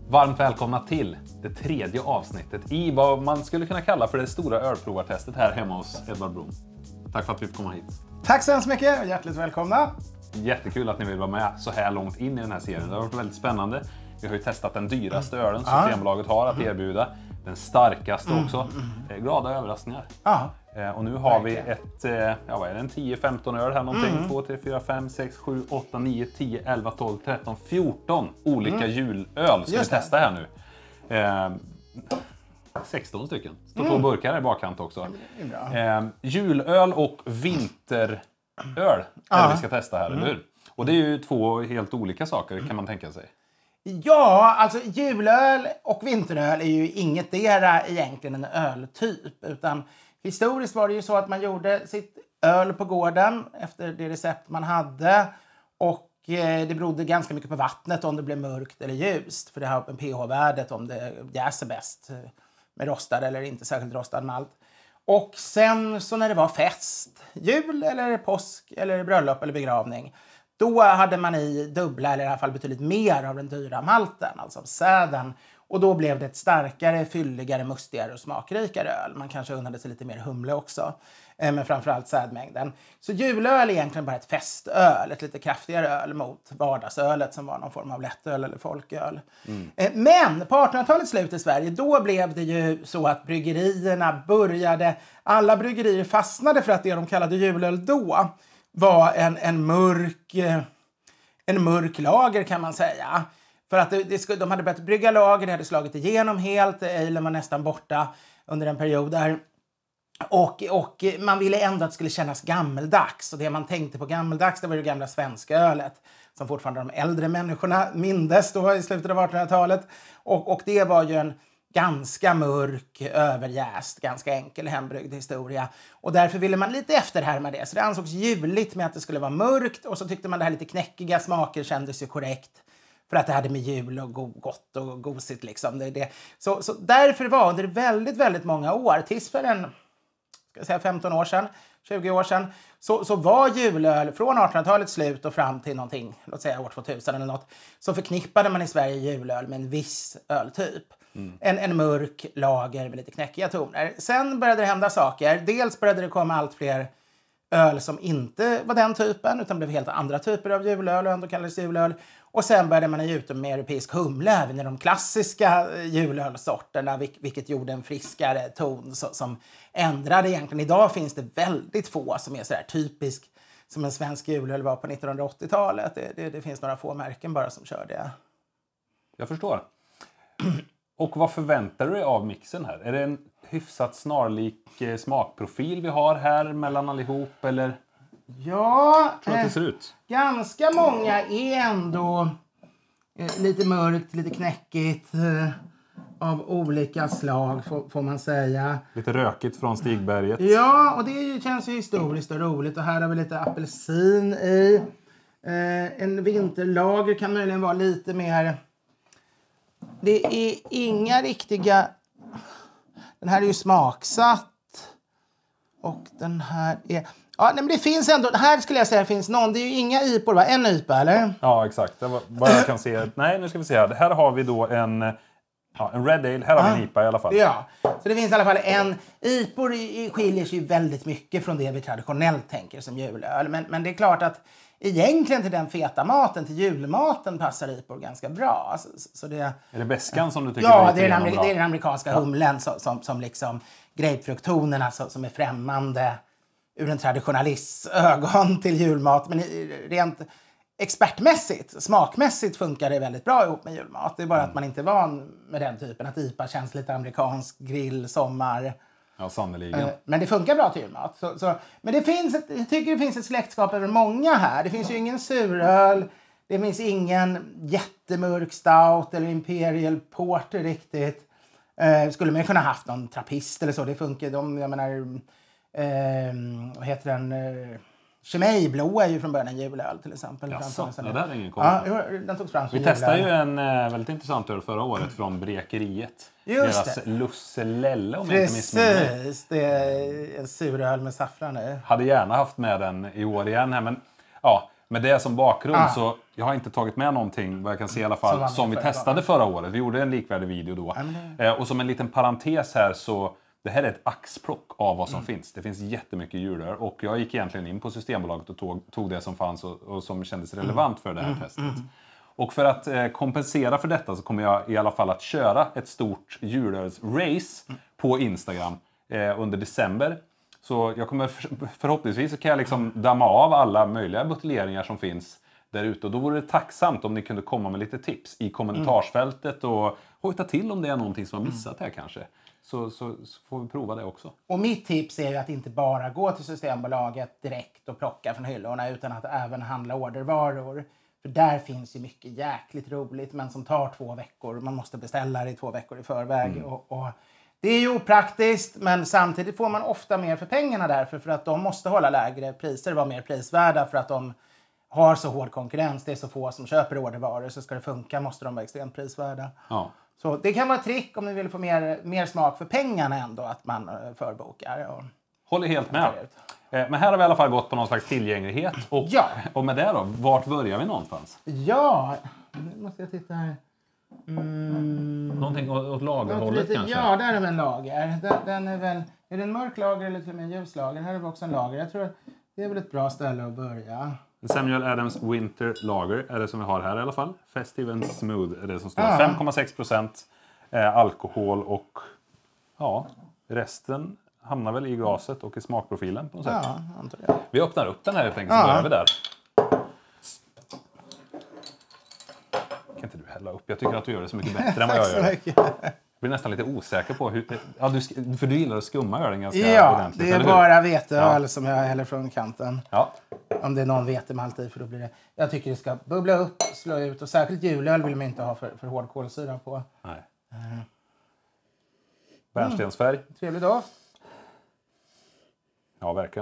Varmt välkomna till det tredje avsnittet i vad man skulle kunna kalla för det stora ölprovartestet här hemma hos Edvard Blom. Tack för att vi får komma hit. Tack så hemskt mycket och hjärtligt välkomna. Jättekul att ni vill vara med så här långt in i den här serien. Det har varit väldigt spännande. Vi har ju testat den dyraste ölen som Systembolaget har att erbjuda. Den starkaste också. Glada överraskningar. Och nu har vi ett, vad är det, en 10-15 öl här någonting. 2, 3, 4, 5, 6, 7, 8, 9, 10, 11, 12, 13, 14 olika julöl ska vi testa här nu. 16 stycken. Står 2 burkar i bakkant också. Julöl och vinteröl är det vi ska testa här, eller hur? Och det är ju 2 helt olika saker kan man tänka sig. Ja, alltså julöl och vinteröl är ju ingetdera egentligen en öltyp. Utan historiskt var det ju så att man gjorde sitt öl på gården efter det recept man hade. Och det berodde ganska mycket på vattnet om det blev mörkt eller ljust. För det har en pH-värdet om det jäser bäst med rostad eller inte särskilt rostad malt. Och sen så när det var fest, jul eller påsk eller bröllop eller begravning. Då hade man i dubbla eller i alla fall betydligt mer av den dyra malten, alltså av säden. Och då blev det ett starkare, fylligare, mustigare och smakrikare öl. Man kanske unnade sig lite mer humle också. Men framförallt sädmängden. Så julöl är egentligen bara ett festöl. Ett lite kraftigare öl mot vardagsölet som var någon form av lättöl eller folköl. Men på 1800-talets slut i Sverige, då blev det ju så att bryggerierna började... Alla bryggerier fastnade för att det de kallade julöl då var en mörk lager kan man säga. För att de hade börjat brygga lager, det hade slagit igenom helt, alen var nästan borta under en period där. Och man ville ändå att det skulle kännas gammeldags. Och det man tänkte på gammeldags, det var det gamla svenska ölet. Som fortfarande de äldre människorna mindes då i slutet av 1800-talet. Och det var ju en ganska mörk, överjäst, ganska enkel hembryggd historia. Och därför ville man lite efterhärma det. Så det ansågs juligt med att det skulle vara mörkt. Och så tyckte man det här lite knäckiga smaker kändes ju korrekt. För att det hade med jul och gott och gosigt liksom. Så därför var under väldigt, väldigt många år, tills för 15 år sedan, 20 år sedan, så var julöl från 1800-talets slut och fram till någonting, låt säga år 2000 eller något, så förknippade man i Sverige julöl med en viss öltyp. En mörk lager med lite knäckiga toner. Sen började det hända saker. Dels började det komma allt fler öl som inte var den typen utan blev helt andra typer av julöl och ändå kallades julöl. Och sen började man ge ut med europeisk humle även i de klassiska julölsorterna, vilket gjorde en friskare ton som ändrade egentligen. Idag finns det väldigt få som är så här typisk som en svensk julöl var på 1980-talet. Det finns några få märken bara som kör det. Jag förstår. Och vad förväntar du dig av mixen här? Är det en hyfsat snarlik smakprofil vi har här mellan allihop eller? Ja, tror att det ser ut. Ganska många är ändå lite mörkt, lite knäckigt av olika slag får man säga. Lite rökigt från Stigberget. Ja, och det känns ju historiskt och roligt. Och här har vi lite apelsin i. En vinterlager kan möjligen vara lite mer... Det är inga riktiga... Den här är ju smaksatt. Och den här är... Ja, nej, men det finns ändå... Här skulle jag säga det finns någon. Det är ju inga IPor, va? En IPA, eller? Ja, exakt. Det var vad jag kan se. Nej, nu ska vi se här. Här har vi då en Red Ale. Här har vi en IPA i alla fall. Ja, så det finns i alla fall en... IPor skiljer sig ju väldigt mycket från det vi traditionellt tänker som julöl. Men det är klart att egentligen till den feta maten, till julmaten passar IPor ganska bra. Så det, är det bäskan som du tycker ja, det är den amerikanska humlen som liksom grapefrukttonerna som är främmande ur en traditionalists ögon till julmat. Men rent expertmässigt, smakmässigt funkar det väldigt bra ihop med julmat. Det är bara att man inte är van med den typen. Att IPA känns lite amerikansk, grill, sommar. Ja, sannoliken. Men det funkar bra till julmat. Men jag tycker det finns ett släktskap över många här. Det finns ju ingen suröl. Det finns ingen jättemörk stout eller imperial porter riktigt. Skulle man kunna haft någon trappist eller så. Det funkar. Jag menar... vad heter den? Chimay Blå är ju från början en julöl till exempel. Jaså, det där är ingen koll. Ja, den togs fram som vi testade ju en väldigt intressant öl förra året från Brekeriet. Just deras det. Lusselelle om jag inte missminner mig. Precis, det är en suröl med saffran i. Hade gärna haft med den i år igen här, men ja, Med det som bakgrund så jag har inte tagit med någonting, vad jag kan se i alla fall, som vi testade förra året. Vi gjorde en likvärdig video då. Och som en liten parentes här så, det här är ett axplock av vad som finns. Det finns jättemycket djuröl och jag gick egentligen in på Systembolaget och tog det som fanns och som kändes relevant för det här testet. Och för att kompensera för detta så kommer jag i alla fall att köra ett stort djurölsrace på Instagram under december. Så jag kommer förhoppningsvis så kan jag liksom damma av alla möjliga buteljeringar som finns där ute. Och då vore det tacksamt om ni kunde komma med lite tips i kommentarsfältet och hojta till om det är någonting som har missat här kanske. Så får vi prova det också. Och mitt tips är ju att inte bara gå till Systembolaget direkt och plocka från hyllorna utan att även handla ordervaror. För där finns ju mycket jäkligt roligt men som tar 2 veckor. Man måste beställa det 2 veckor i förväg. Och det är ju opraktiskt men samtidigt får man ofta mer för pengarna därför för att de måste hålla lägre priser, vara mer prisvärda för att de har så hård konkurrens. Det är så få som köper ordervaror så ska det funka måste de vara extremt prisvärda. Ja. Så det kan vara ett trick om ni vill få mer smak för pengarna ändå att man förbokar. Håller helt med. Men här har vi i alla fall gått på någon slags tillgänglighet. Och med det då, vart börjar vi någonstans? Ja, nu måste jag titta här. Någonting åt lagerhållet kanske? Ja, där är väl en lager. Den är väl, är det en mörk lager eller till och med en ljus lager? Här är vi också en lager. Jag tror att det är väl ett bra ställe att börja. Samuel Adams Winter Lager är det som vi har här i alla fall. Festive and Smooth är det som står. 5,6% alkohol och ja, resten hamnar väl i glaset och i smakprofilen på något sätt. Ja, antar jag. Vi öppnar upp den här helt enkelt så börjar vi där. Kan inte du hälla upp? Jag tycker att du gör det så mycket bättre än vad jag gör. Jag blir nästan lite osäker på hur... Ja, för du gillar att skumma ölen ganska ordentligt. Ja, det är bara veteöl som jag häller från kanten. Ja. Om det är någon vetemalt i för då blir det... Jag tycker det ska bubbla upp, slå ut och särskilt julöl vill man inte ha för hård kolsyra på. Nej. Bärnstensfärg. Trevlig dag. Ja, verkligen.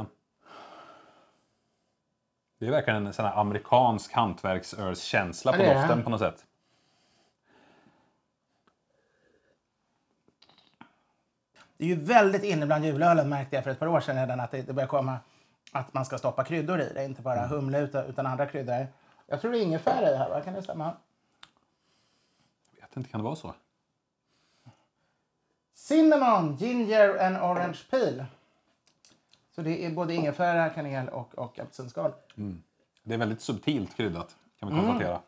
Det är verkligen en sån här amerikansk hantverksölskänsla på doften på något sätt. Det är ju väldigt inne bland julölen märkte jag för ett par år sedan redan att det börjar komma att man ska stoppa kryddor i det. Inte bara humle utan andra kryddor. Jag tror det är ingefära i här, va? Kan det stämma? Jag vet inte, kan det vara så? Cinnamon, ginger and orange peel. Så det är både ingefära, kanel och apelsinskal. Det är väldigt subtilt kryddat, kan vi konstatera.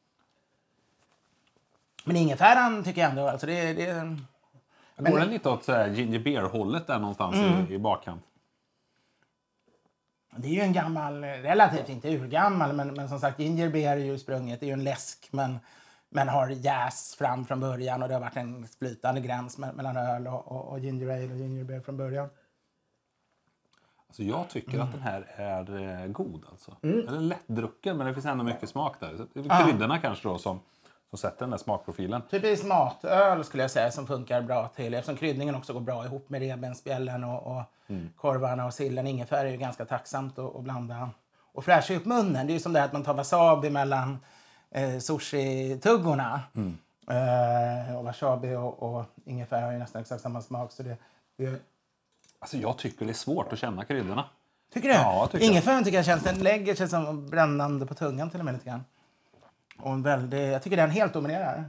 Men ingefäran tycker jag ändå, alltså det går den lite åt ginger beer-hållet där någonstans i bakkant? Det är ju en gammal, relativt inte urgammal, men som sagt ginger beer är ju sprunget. Det är ju en läsk men har jäs fram från början och det har varit en flytande gräns mellan öl och ginger ale och ginger beer från början. Alltså jag tycker att den här är god alltså. Den är lättdrucken men det finns ändå mycket smak där. Kryddorna kanske då som sätter den där smakprofilen. Typiskt matöl skulle jag säga som funkar bra till. Eftersom kryddningen också går bra ihop med revbensspjällen och korvarna och sillen. Ingefära är ju ganska tacksamt att blanda. Och fräscha upp munnen. Det är ju som det här att man tar wasabi mellan sushi-tuggorna. Och wasabi och ingefära har ju nästan exakt samma smak. Så det... Alltså jag tycker det är svårt att känna kryddorna. Tycker du? Ja, ingefäran tycker jag känns, den lägger sig som brännande på tungan till och med lite grann. Och jag tycker den helt dominerar.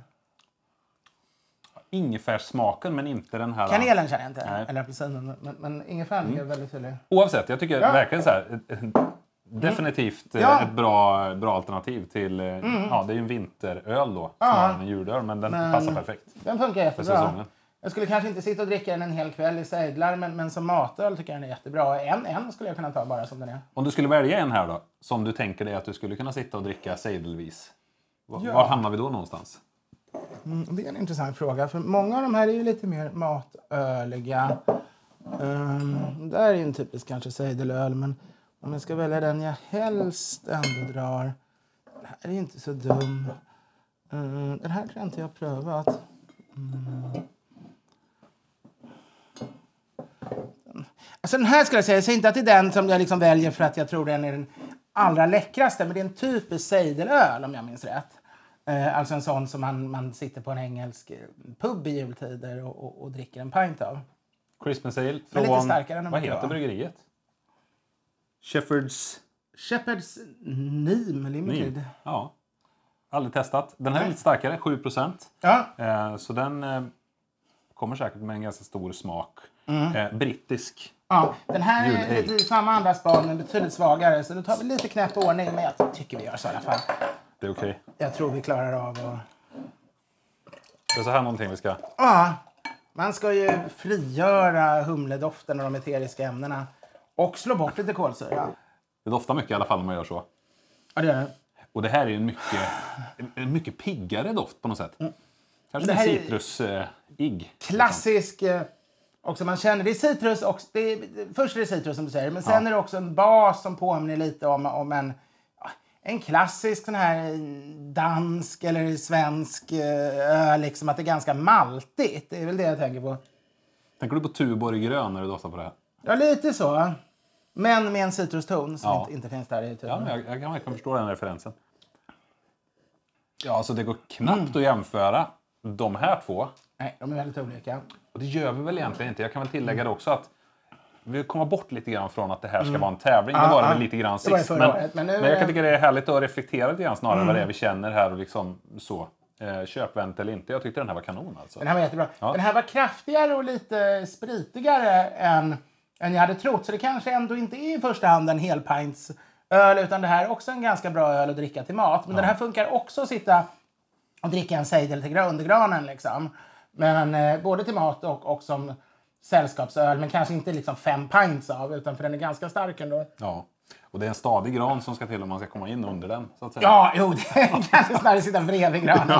Ingefärssmaken men inte den här... Kanelen känner jag inte, eller apelsinen. Men ingefäran är väldigt tydlig. Oavsett, jag tycker verkligen så här... Definitivt ett bra alternativ till... Ja, det är ju en vinteröl då. Snarare än en julöl, men den passar perfekt. Den funkar jättebra. Jag skulle kanske inte sitta och dricka den en hel kväll i sejdlar, men som matöl tycker jag den är jättebra. En skulle jag kunna ta bara som den är. Om du skulle välja en här då, som du tänker dig att du skulle kunna sitta och dricka sejdelvis. Var hamnar vi då någonstans? Det är en intressant fråga, för många av de här är ju lite mer matöliga. Där är en typisk kanske sejdelöl, men om jag ska välja den jag helst ändå drar. Den här är inte så dum. Den här tror jag inte jag har prövat. Alltså den här skulle jag säger inte att det är den som jag liksom väljer för att jag tror den är den allra läckraste. Men det är en typisk sejdelöl om jag minns rätt. Alltså en sån som man sitter på en engelsk pub i jultider och dricker en pint av. Christmas Ale från, lite starkare än vad heter bryggeriet? Shepherd's Shepherd's Neem Limited. Ja. Aldrig testat. Den här är lite starkare, 7%. Ja. Så den kommer säkert med en ganska stor smak. Brittisk. Ja, den här är lite i samma andra span men betydligt svagare. Så då tar vi lite knäpp ordning, men jag tycker vi gör så i alla fall. Det är okej. Jag tror vi klarar av att... Det är så här någonting vi ska... Ja, man ska ju frigöra humledoften och de eteriska ämnena. Och slå bort lite kolsyra. Det doftar mycket i alla fall om man gör så. Ja, det gör det. Och det här är en mycket piggare doft på något sätt. Kanske en citrusig. Klassisk... Också man känner, det är citrus och först är det citrus som du säger, men sen är det också en bas som påminner lite om en klassisk sån här dansk eller svensk liksom att det är ganska maltigt. Det är väl det jag tänker på. Tänker du på Tuborg grön när du doftar på det här? Ja, lite så. Men med en citruston som inte finns där i tuben. Ja, jag kan verkligen förstå den referensen. Ja, så det går knappt att jämföra de här två. Nej, de är väldigt olika. Och det gör vi väl egentligen inte. Jag kan väl tillägga det också att vi kommer bort lite grann från att det här ska vara en tävling. Det var det väl lite grann sist. Men jag kan tycka det är härligt att reflektera lite grann snarare vad det är vi känner här och liksom så. Köpvänt eller inte. Jag tyckte den här var kanon alltså. Den här var jättebra. Ja. Den här var kraftigare och lite spritigare än jag hade trott. Så det kanske ändå inte är i första hand en helpints öl utan det här är också en ganska bra öl att dricka till mat. Men den här funkar också att sitta och dricka en sejdel till undergranen liksom. Men både till mat och som sällskapsöl. Men kanske inte liksom 5 pints av utan för den är ganska stark ändå. Ja. Och det är en stadig gran som ska till om man ska komma in under den. Så att säga. Ja, jo, det är kanske snarare sitta bredvid granen.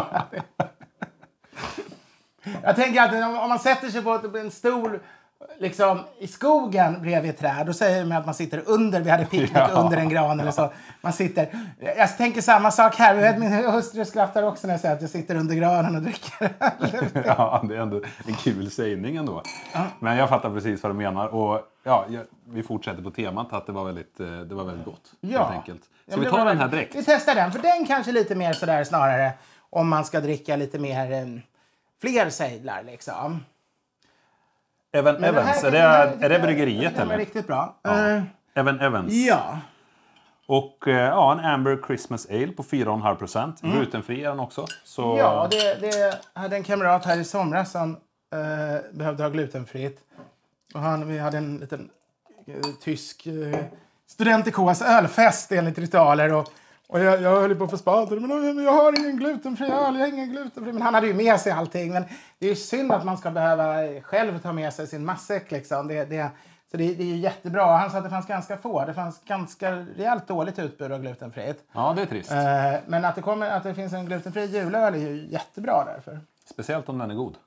Jag tänker alltid om man sätter sig på en stol liksom, i skogen bredvid ett träd. Då säger man att man sitter under, vi hade picknick under en gran eller så. Man sitter, jag tänker samma sak här. Jag vet, min hustru skrattar också när jag säger att jag sitter under granen och dricker. Ja, det är ändå en kul sägning ändå. Men jag fattar precis vad du menar. Och ja, vi fortsätter på temat att det var väldigt gott. Ja. Helt enkelt. Så vi tar den här direkt. Vi testar den, för den kanske lite mer sådär snarare om man ska dricka lite mer fler sejdlar liksom. Evan Evans, är det bryggeriet eller? Det är riktigt bra. Ja. Evan Evans. Ja. Och en Amber Christmas Ale på 4,5%. Glutenfri är den också. Så... Ja, det hade en kamrat här i somras som behövde ha glutenfritt. Och vi hade en liten tysk studentikos ölfest enligt ritualer. Och jag höll på att få spader, men jag har ingen glutenfri öl, jag har ingen glutenfri. Men han hade ju med sig allting. Men det är ju synd att man ska behöva själv ta med sig sin matsäck liksom. Så det är ju jättebra. Han sa att det fanns ganska få. Det fanns ganska rejält dåligt utbud av glutenfritt. Ja, det är trist. Men att det finns en glutenfri julöl är ju jättebra därför. Speciellt om den är god.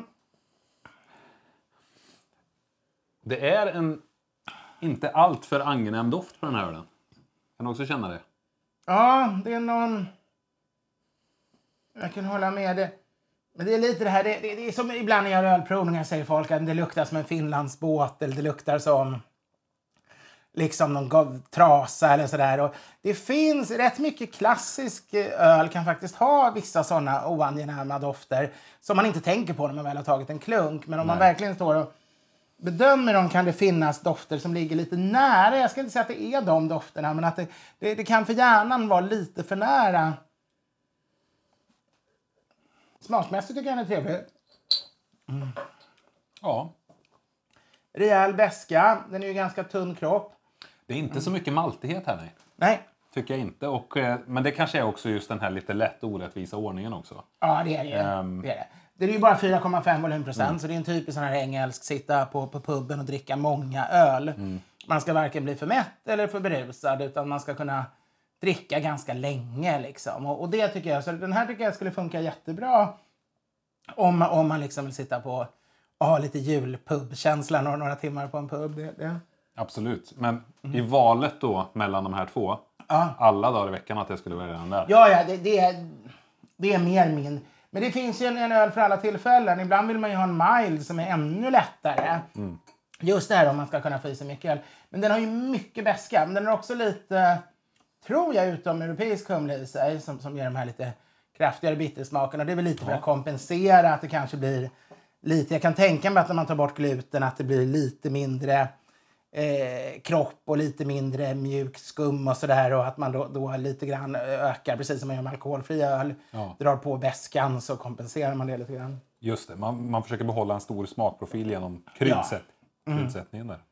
Det är en inte allt för angenäm doft på den här ölen. Kan du också känna det? Ja, det är någon... Jag kan hålla med det. Men det är lite det här, det är som ibland när jag gör ölprovningar säger folk att det luktar som en Finlandsbåt eller det luktar som liksom någon trasa eller sådär. Och det finns rätt mycket klassisk öl kan faktiskt ha vissa sådana oangenäma dofter som man inte tänker på när man väl har tagit en klunk. Men om man verkligen står och bedömer dem kan det finnas dofter som ligger lite nära. Jag ska inte säga att det är de dofterna men att det kan för hjärnan vara lite för nära. Smakmässigt tycker jag den är trevlig. Ja. Rejäl beska. Den är ju ganska tunn kropp. Det är inte så mycket maltighet här, nej. Nej. Tycker jag inte. Men det kanske är också just den här lite lätt orättvisa ordningen också. Ja, det är det. Det är ju bara 4,5 volymprocent. Så det är en typisk sån här engelsk sitta på puben och dricka många öl. Man ska varken bli för mätt eller för berusad. Utan man ska kunna dricka ganska länge liksom. Och det tycker jag. Så den här tycker jag skulle funka jättebra. Om man liksom vill sitta på och ha lite julpubkänsla några timmar på en pub. Det. Absolut. Men i valet då mellan de här två. Alla dagar i veckan att jag skulle välja den där. Ja, det är mer min. Men det finns ju en öl för alla tillfällen. Ibland vill man ju ha en mild som är ännu lättare. Just det här om man ska kunna få i sig mycket öl. Men den har ju mycket beska. Men den har också lite, tror jag, utom europeisk humle i sig. Som ger de här lite kraftigare bittersmakerna. Det är väl lite för att kompensera att det kanske blir lite. Jag kan tänka mig att när man tar bort gluten att det blir lite mindre kropp och lite mindre mjuk skum och sådär. Och att man då lite grann ökar, precis som man gör med alkoholfri öl. Ja. Drar på väskan så kompenserar man det lite grann. Just det, man försöker behålla en stor smakprofil genom kryddsättningen där.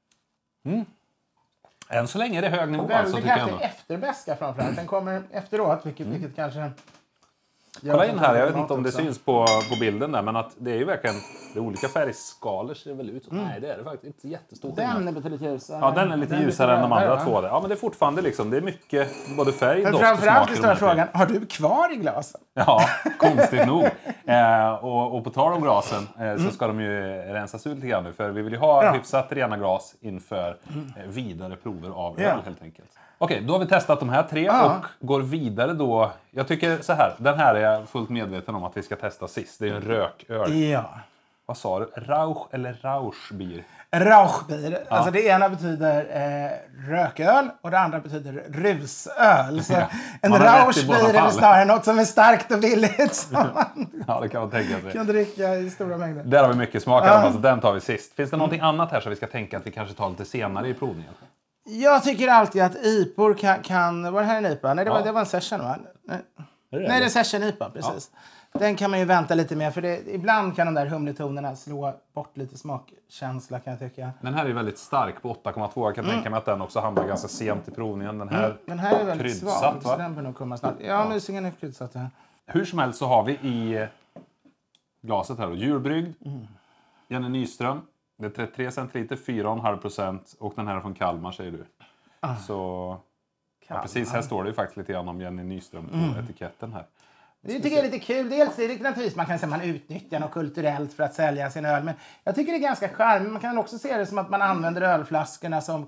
Än så länge är det hög nivå. Väldigt alltså, kraftig efterbäska framförallt. Den kommer efteråt, vilket kanske... Kolla in här, jag vet inte om det syns på bilden där, men att det är ju verkligen det är olika färgskalor ser det väl ut. Nej, det är det faktiskt inte jättestor skillnad. Den är betydligt ljusare. Ja, den är lite ljusare än de andra två. Ja, men det är fortfarande liksom, det är mycket både färg, doft och smak. Framförallt är stora frågan, har du kvar i glasen? Ja, konstigt nog. Och på tal om glasen så ska de ju rensas ut lite grann nu, för vi vill ju ha hyfsat rena glas inför vidare prover av öl helt enkelt. Okej, då har vi testat de här 3 och går vidare då. Jag tycker så här, den här är jag fullt medveten om att vi ska testa sist. Det är en rököl. Ja. Vad sa du? Rauch eller Rauschbier? Rauschbier. Ja. Alltså det ena betyder rököl och det andra betyder rusöl. Så en Rauschbier är väl snarare något som är starkt och billigt. Ja, det kan man tänka sig. Kan dricka i stora mängder. Där har vi mycket smak, så den tar vi sist. Finns det någonting annat här som vi ska tänka att vi kanske tar lite senare i provningen? Jag tycker alltid att IPOR kan... Var det här en IPA? Nej, det var en session, va? Nej, det är session IPA, precis. Ja. Den kan man ju vänta lite med, för ibland kan de där humletonerna slå bort lite smakkänsla, kan jag tycka. Den här är väldigt stark på 8,2. Jag kan tänka mig att den också hamnar ganska sent i provningen. Den här är väldigt svag, så den bör nog komma snart. Ja, musingen är kryddsatt. Ja. Hur som helst så har vi i glaset här då, Djurbrygd, Jenny Nyström. Det är 33 centiliter, 4,5% och den här är från Kalmar, säger du. Så precis, här står det ju faktiskt lite grann om Jenny Nyström på etiketten här. Det tycker jag är lite kul. Dels är det naturligtvis man kan säga att man utnyttjar något kulturellt för att sälja sin öl. Men jag tycker det är ganska charmigt. Man kan också se det som att man använder ölflaskorna som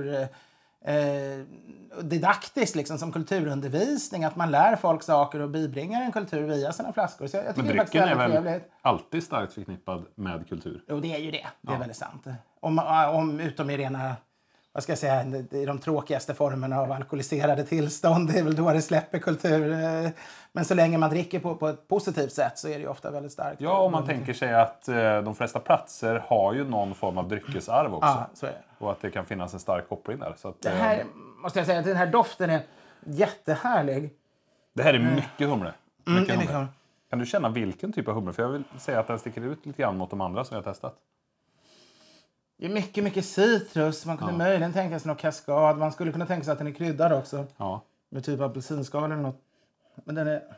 didaktiskt, liksom, som kulturundervisning. Att man lär folk saker och bibringar en kultur via sina flaskor. Så jag tycker men drycken är väl alltid starkt förknippad med kultur? Jo, det är ju det. Det är väldigt sant. Utom i rena... Vad ska jag säga, i de tråkigaste formerna av alkoholiserade tillstånd, det är väl då det släpper kultur. Men så länge man dricker på ett positivt sätt så är det ju ofta väldigt starkt. Ja, om man tänker sig att de flesta platser har ju någon form av dryckesarv också. Ja, så är det. Och att det kan finnas en stark koppling där. Så att, det här, måste jag säga, den här doften är jättehärlig. Det här är mycket humle. Mycket humle. Kan du känna vilken typ av humle? För jag vill säga att den sticker ut lite grann mot de andra som jag har testat. Det är mycket citrus. Man kunde möjligen tänka sig någon kaskad. Man skulle kunna tänka sig att den är kryddad också. Ja. Med typ apelsinskal eller något. Men den är...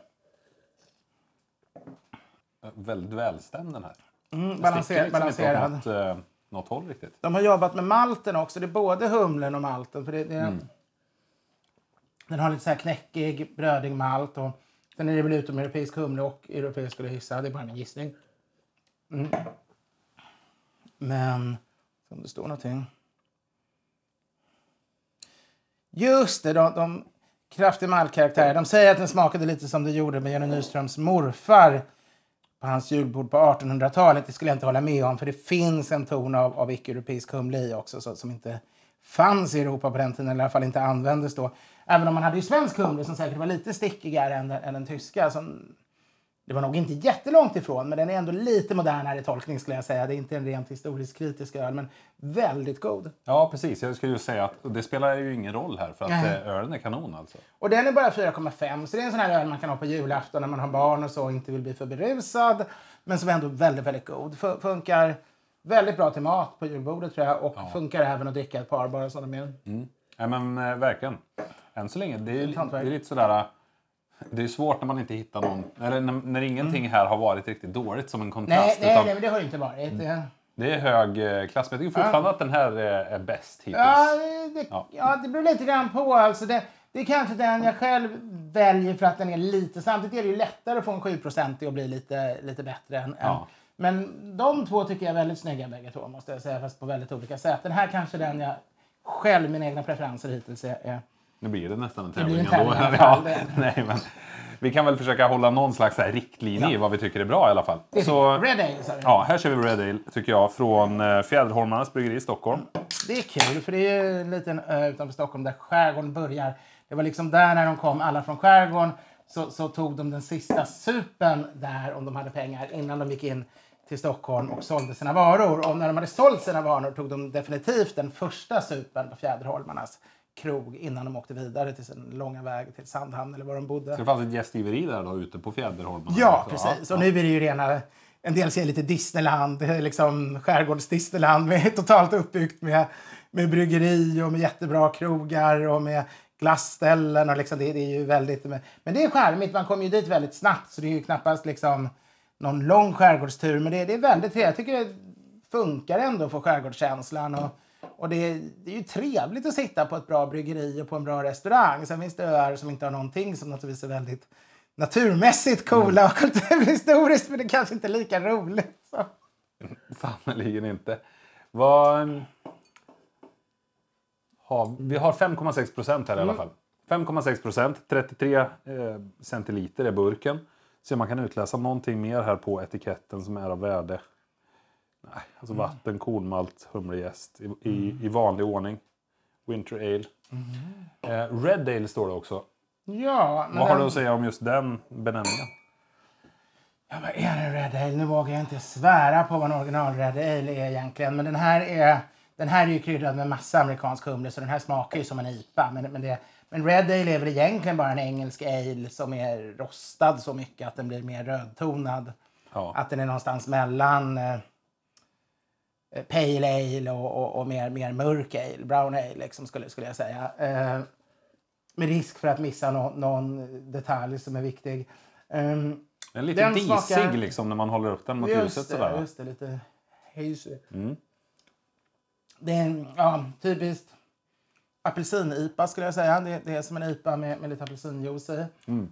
väldigt välstämd den här. Balanserad. Liksom något håll riktigt. De har jobbat med malten också. Det är både humlen och malten. För den har lite så här knäckig, brödig malt. Och sen är det väl utom europeisk humle och europeisk skulle jag gissa. Det är bara min gissning. Men... om det står någonting. Just det, de kraftiga maltkaraktärer. De säger att den smakade lite som det gjorde med Jenny Nyströms morfar på hans julbord på 1800-talet. Det skulle jag inte hålla med om, för det finns en ton av icke-europeisk humle i också som inte fanns i Europa på den tiden, eller i alla fall inte användes då. Även om man hade ju svensk humle som säkert var lite stickigare än den tyska. Det var nog inte jättelångt ifrån, men den är ändå lite modernare i tolkning skulle jag säga. Det är inte en rent historisk kritisk öl, men väldigt god. Ja, precis. Jag skulle ju säga att det spelar ju ingen roll här, för att ölen är kanon alltså. Och den är bara 4,5, så det är en sån här öl man kan ha på julafton när man har barn och så och inte vill bli för berusad. Men som är ändå väldigt, väldigt god. Funkar väldigt bra till mat på julbordet tror jag, och funkar även att dricka ett par bara sådana med. Ja, men verkligen. Än så länge, det är lite sådär... Det är svårt när man inte hittar någon... Eller när ingenting här har varit riktigt dåligt som en kontrast. Nej, men det har ju inte varit. Det är hög klass. Men jag tycker fortfarande att den här är bäst hittills. Det beror lite grann på. Alltså det är kanske den jag själv väljer för att den är lite... Samtidigt är det ju lättare att få en 7% och bli lite bättre än... Men de två tycker jag är väldigt snygga bägge två, måste jag säga. Fast på väldigt olika sätt. Den här kanske den jag själv, mina egna preferenser hittills är... Nu blir det nästan en tävling ändå. Nej, men vi kan väl försöka hålla någon slags här riktlinje i vad vi tycker är bra i alla fall. Så, Red Ale, sorry. Ja, här ser vi Red Ale tycker jag från Fjäderholmarnas bryggeri i Stockholm. Det är kul, för det är ju en liten ö utanför Stockholm där skärgården börjar. Det var liksom där när de kom alla från skärgården. så tog de den sista supen där om de hade pengar innan de gick in till Stockholm och sålde sina varor. Och när de hade sålt sina varor tog de definitivt den första supen på Fjäderholmarnas krog innan de åkte vidare till sin långa väg till Sandhamn eller var de bodde. Så det fanns ett gästgiveri där då ute på Fjäderholmarna? Ja, precis. Och nu är det ju rena, en del ser lite Disneyland, liksom skärgårds-Disneyland med totalt uppbyggt med bryggeri och med jättebra krogar och med glassställen och liksom det är ju väldigt, men det är charmigt, man kommer ju dit väldigt snabbt så det är ju knappast liksom någon lång skärgårdstur, men det är väldigt trevligt. Jag tycker det funkar ändå för skärgårdskänslan och det är ju trevligt att sitta på ett bra bryggeri och på en bra restaurang. Sen finns det öar som inte har någonting som naturligtvis är väldigt naturmässigt coola och kulturhistoriskt, men det kanske inte är lika roligt. Så. Sannoliken inte. Vi har 5,6% här i alla fall. 5,6%, 33 centiliter är burken. Så man kan utläsa någonting mer här på etiketten som är av värde. Nej, alltså vatten, kornmalt, humlejäst i vanlig ordning. Winter ale. Red ale står det också. Ja, vad har du att säga om just den benämningen? Ja, vad är en Red Ale? Nu vågar jag inte svära på vad en original Red Ale är egentligen. Men den här är ju kryddad med massa amerikansk humle så den här smakar ju som en IPA. Men Red Ale är väl egentligen bara en engelsk ale som är rostad så mycket att den blir mer rödtonad. Ja. Att den är någonstans mellan pale ale och mer mörk ale, brown ale liksom, skulle jag säga. Med risk för att missa någon detalj som är viktig. Den är lite disig liksom när man håller upp den mot ljuset sådär. Just det, lite hazy. Det är typiskt apelsin-IPA skulle jag säga. Det är som en IPA med lite apelsinjuice i.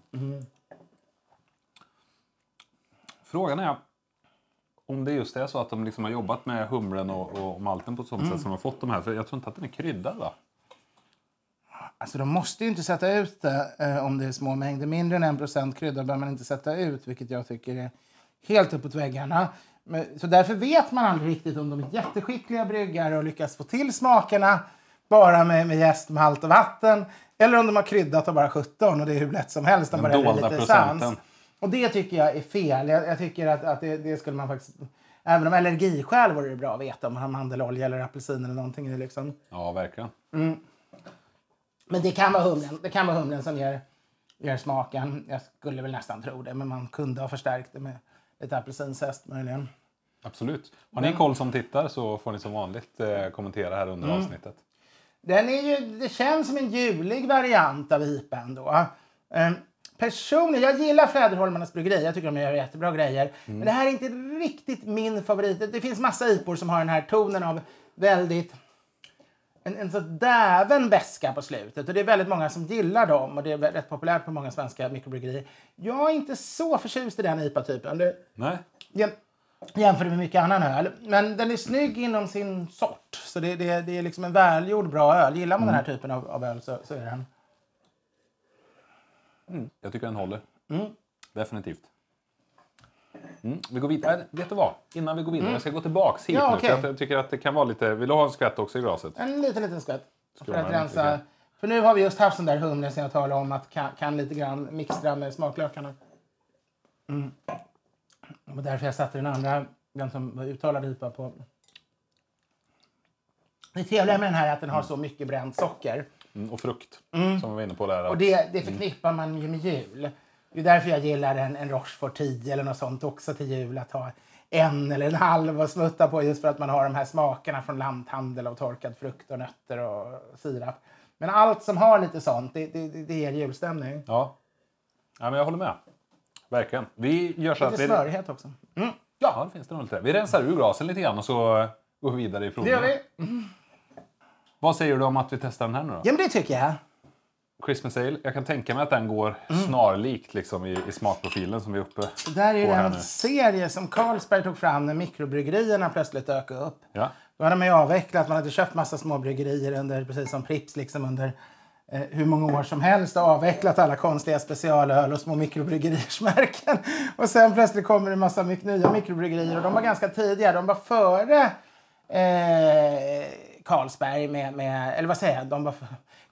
Frågan är om det just är så att de liksom har jobbat med humlen och malten på ett sånt sätt som de har fått de här. För jag tror inte att den är kryddad, va? Alltså de måste ju inte sätta ut det om det är små mängder. Mindre än 1% krydda bör man inte sätta ut, vilket jag tycker är helt uppåt väggarna. Så därför vet man aldrig riktigt om de är jätteskickliga bryggare och lyckas få till smakerna bara med jäst, malt och vatten. Eller om de har kryddat och bara 17 och det är hur lätt som helst. De bara är lite sans. Och det tycker jag är fel. Jag tycker att det skulle man faktiskt... Även om allergiskäl vore det bra att veta om man har mandelolja eller apelsin eller någonting i liksom. Ja, verkligen. Men det kan vara humlen. Det kan vara humlen som ger smaken. Jag skulle väl nästan tro det. Men man kunde ha förstärkt det med lite apelsinzest möjligen. Absolut. Har ni koll som tittar så får ni som vanligt kommentera här under avsnittet. Det känns som en julig variant av IPA ändå. Personligen, jag gillar Fjäderholmarnas bryggeri. Jag tycker de gör jättebra grejer. Men det här är inte riktigt min favorit. Det finns massa IPOR som har den här tonen av väldigt... En så däven beska på slutet. Och det är väldigt många som gillar dem. Och det är rätt populärt på många svenska mikrobryggerier. Jag är inte så förtjust i den IPA-typen. Nej. Jämför med mycket annan öl. Men den är snygg inom sin sort. Så det är liksom en välgjord bra öl. Gillar man den här typen av öl så är den. Jag tycker den håller. Definitivt. Vi går vidare. Vet du vad? Innan vi går vidare, jag ska gå tillbaka hit nu. För jag tycker att det kan vara lite... Vill du ha en skvätt också i glaset? En liten skvätt. För att rensa. För nu har vi just haft sån där humle som jag talade om att kan lite grann mixtra med smaklökarna. Och därför jag satte den andra, den som var uttalad IPA på. Det trevliga med den här är att den har så mycket bränt socker. Och frukt, som vi var inne på där. Och det förknippar man ju med jul. Det är därför jag gillar en Rochefort 10 eller något sånt också till jul. Att ha en eller en halv och smutta på just för att man har de här smakerna från lanthandel av torkad frukt och nötter och sirap. Men allt som har lite sånt, det ger julstämning. Ja, men jag håller med. Verkligen. Vi gör så lite smörighet också. Ja, det finns det nog lite. Vi rensar ur glasen lite grann och så går vi vidare i provningen. Det gör vi. Vad säger du om att vi testar den här nu då? Ja, men det tycker jag. Christmas Ale. Jag kan tänka mig att den går snarlikt liksom, i smakprofilen som vi är uppe på. Där är en serie som Carlsberg tog fram när mikrobryggerierna plötsligt ökade upp. Ja. Då hade man ju avvecklat. Man hade köpt massa små bryggerier under, precis som Pripps, liksom under hur många år som helst och avvecklat alla konstiga specialöl och små mikrobryggeriers-märken. Och sen plötsligt kommer det en massa nya mikrobryggerier och de var ganska tidiga. De var före Carlsberg med eller vad säger jag?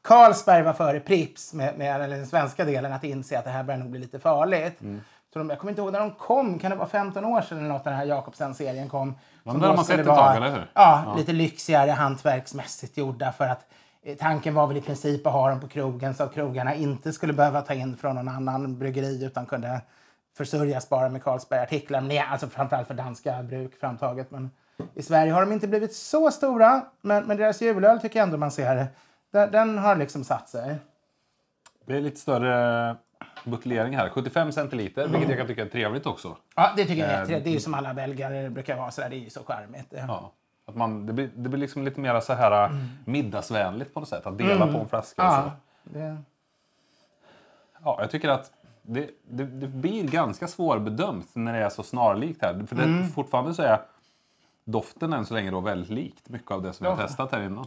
Carlsberg var före Pripps med den svenska delen att inse att det här börjar nog bli lite farligt. Så jag kommer inte ihåg när de kom, kan det vara 15 år sedan eller något när den här Jacobsen-serien kom. Men då man sett ett tag, eller hur? Ja, lite lyxigare hantverksmässigt gjorda för att tanken var väl i princip att ha dem på krogen så att krogarna inte skulle behöva ta in från någon annan bryggeri utan kunde försörjas bara med Carlsberg-artiklar. Men det är alltså framförallt för danska bruk framtaget. Men i Sverige har de inte blivit så stora, men deras julöl tycker jag ändå man ser. Den har liksom satt sig. Det är lite större buteljering här. 75 centiliter, vilket jag kan tycka är trevligt också. Ja, det tycker jag är trevligt. Det är ju som alla belgare brukar vara sådär. Det är ju så charmigt. Ja. Att det blir liksom lite mer så här middagsvänligt på något sätt. Att dela på en flaska. Och så. Ja, jag tycker att det blir ganska svårbedömt när det är så snarlikt här. För fortfarande så är doften än så länge då väldigt likt mycket av det som vi har testat här innan.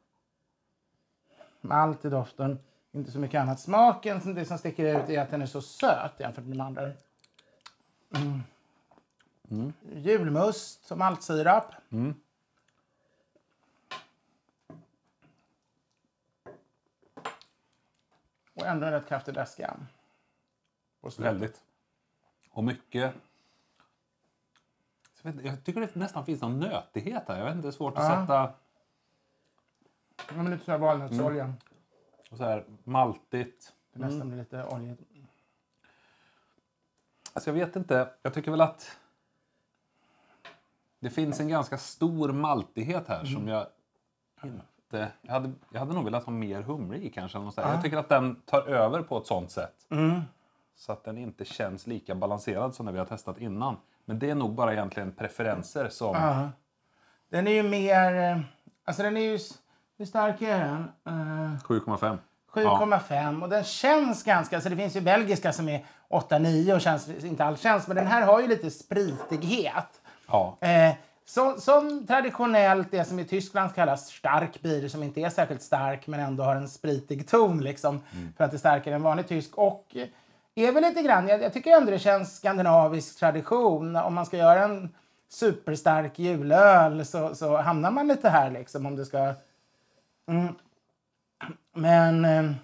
Malt i doften, inte så mycket annat. Smaken, det som sticker ut är att den är så söt jämfört med de andra. Julmust som maltsirap. Och ändå en rätt kraftig väska. Väldigt. Och mycket. Jag tycker det nästan finns någon nötighet här. Jag vet inte, det är svårt att sätta. Ja, men lite så här valnötsolja. Och så här maltigt. Det nästan blir lite olja. Alltså jag vet inte. Jag tycker väl att det finns en ganska stor maltighet här som jag inte... Jag hade nog velat ha mer humle i kanske. Jag tycker att den tar över på ett sånt sätt. Så att den inte känns lika balanserad som när vi har testat innan. Men det är nog bara egentligen preferenser som... Den är ju mer... Alltså den är ju... Hur stark är den? 7,5. 7,5 och den känns ganska... Alltså det finns ju belgiska som är 8-9 och känns, inte alls känns. Men den här har ju lite spritighet. Ja. Som traditionellt det som i Tyskland kallas stark bier som inte är särskilt stark men ändå har en spritig ton liksom. För att det är starkare än vanlig tysk. Och är väl lite grann, jag tycker ändå det känns skandinavisk tradition. Om man ska göra en superstark julöl så hamnar man lite här liksom om det ska... Men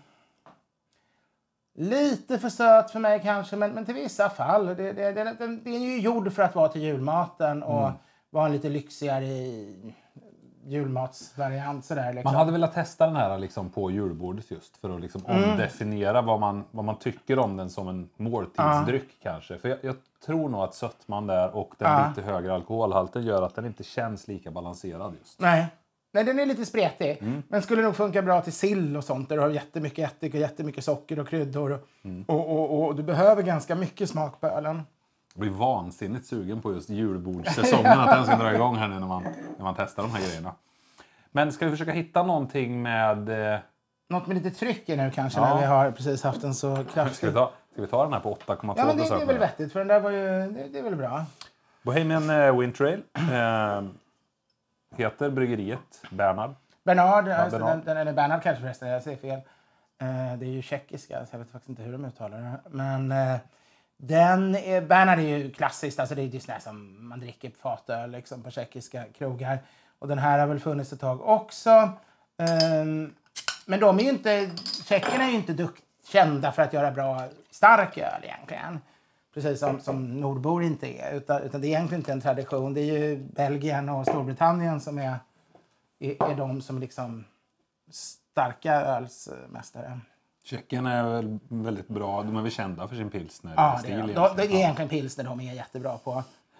lite för söt för mig kanske, men till vissa fall. Det är ju gjord för att vara till julmaten och vara en lite lyxigare julmatsvariant. Sådär, liksom. Man hade velat testa den här liksom, på julbordet just för att liksom, omdefiniera vad man tycker om den som en måltidsdryck kanske. För jag tror nog att sötman där och den lite högre alkoholhalten gör att den inte känns lika balanserad just. Nej, den är lite spretig. Men skulle nog funka bra till sill och sånt. Där du har jättemycket ättika, jättemycket socker och kryddor. Och du behöver ganska mycket smak på ölen. Jag blir vansinnigt sugen på just julbordssäsongen. Att den ska dra igång här nu när man testar de här grejerna. Men ska vi försöka hitta någonting med... Något med lite tryck i nu kanske när vi har precis haft en så kraftig... Ska vi ta den här på 8,2%? Ja, men det är väl vettigt. För den där var ju... Det är väl bra. Bohemian Winter Ale. Heter bryggeriet Bernard. Bernard. Bernard kanske förresten, jag säger fel. Det är ju tjeckiska, så jag vet faktiskt inte hur de uttalar det. Men Bernard är ju klassiskt, alltså det är ju sådär som man dricker på fatöl liksom, på tjeckiska krogar. Och den här har väl funnits ett tag också. Men de är ju inte, tjeckerna är ju inte kända för att göra bra stark öl egentligen. Precis som nordbor inte är. Utan det är egentligen inte en tradition. Det är ju Belgien och Storbritannien som är de som liksom starka ölsmästare. Tjeckien är väl väldigt bra. De är väl kända för sin pilsner. Ja, det är egentligen pilsner de är jättebra på.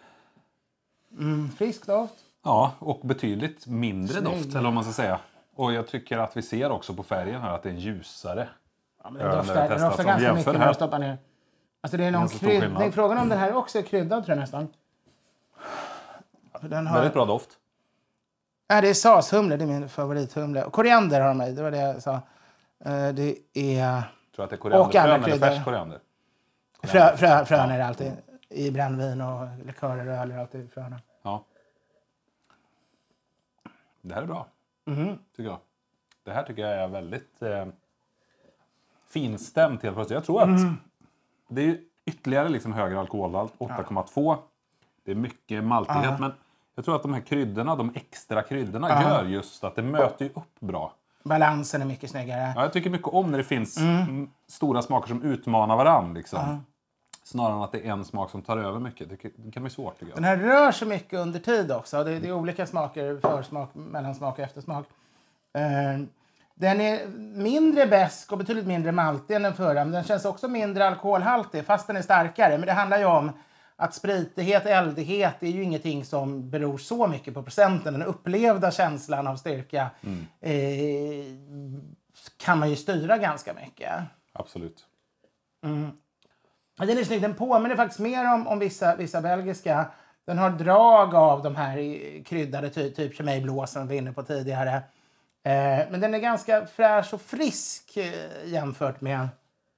Frisk doft. Ja, och betydligt mindre doft, eller om man ska säga. Och jag tycker att vi ser också på färgen här att det är ljusare. Ja, men den doftar ganska mycket när jag stoppar ner. Alltså det är någon kryddning. Frågan om den här också är kryddad tror jag nästan. Den har... Väldigt bra doft. Ja, det är sashumle, det är min favorithumle. Och koriander har de i, det var det jag sa. Det är... Tror att det är korianderfrön eller färsk koriander? Frön är det alltid. I brännvin och likörer och öl är alltid fröna. Ja. Det här är bra, tycker jag. Det här tycker jag är väldigt finstämt helt plötsligt. Jag tror att det är ytterligare liksom högre alkoholhalt, 8,2. Det är mycket maltighet, men jag tror att de här kryddorna, de extra kryddorna gör just att det möter ju upp bra. Balansen är mycket snyggare. Ja, jag tycker mycket om när det finns stora smaker som utmanar varandra. Liksom. Snarare än att det är en smak som tar över mycket. Det kan bli svårt, tycker jag. Den här rör sig mycket under tid också. Det är olika smaker, försmak, mellansmak och eftersmak. Den är mindre besk och betydligt mindre maltig än den förra. Men den känns också mindre alkoholhaltig, fast den är starkare. Men det handlar ju om att spritighet, eldighet är ju ingenting som beror så mycket på procenten. Den upplevda känslan av styrka kan man ju styra ganska mycket. Absolut. Den är snygg. Den påminner faktiskt mer om vissa belgiska. Den har drag av de här kryddade typ Chimay-blå som vi var inne på tidigare. Men den är ganska fräsch och frisk jämfört med...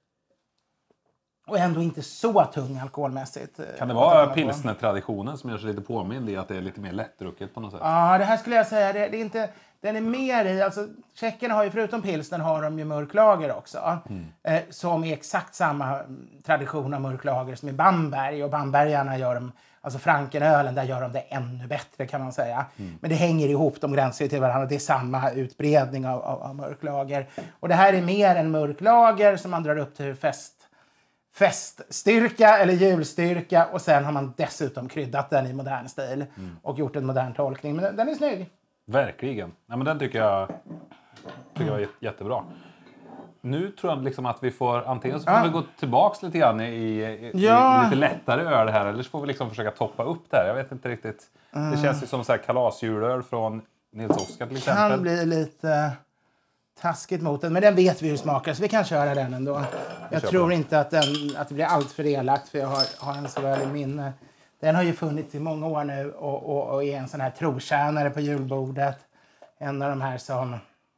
Och ändå inte så tung alkoholmässigt. Kan det vara pilsner-traditionen som gör sig lite påmind i att det är lite mer lättdrucket på något sätt? Ja, det här skulle jag säga. Det är inte, den är mer i... Alltså, tjeckerna har ju förutom pilsner har de ju mörklager också. Som är exakt samma tradition av mörklager som i Bamberg. Och Bambergarna gör de... Alltså Frankenölen, där gör de det ännu bättre kan man säga. Men det hänger ihop, de gränsar till varandra. Det är samma utbredning av mörklager. Och det här är mer en mörklager som man drar upp till feststyrka eller julstyrka. Och sen har man dessutom kryddat den i modern stil. Och gjort en modern tolkning. Men den är snygg. Verkligen. Ja, men den tycker jag var jättebra. Nu tror jag liksom att vi får antingen så får vi gå tillbaks lite grann i lite lättare öl här. Eller så får vi liksom försöka toppa upp det här. Jag vet inte riktigt. Det känns ju som så här kalasjulöl från Nils Oskar till exempel. Det kan bli lite taskigt mot den. Men den vet vi hur smakar. Så vi kan köra den ändå. Jag tror inte att det blir allt för elakt. För jag har en så väl i minne. Den har ju funnits i många år nu. Och är en sån här trotjänare på julbordet. En av de här som...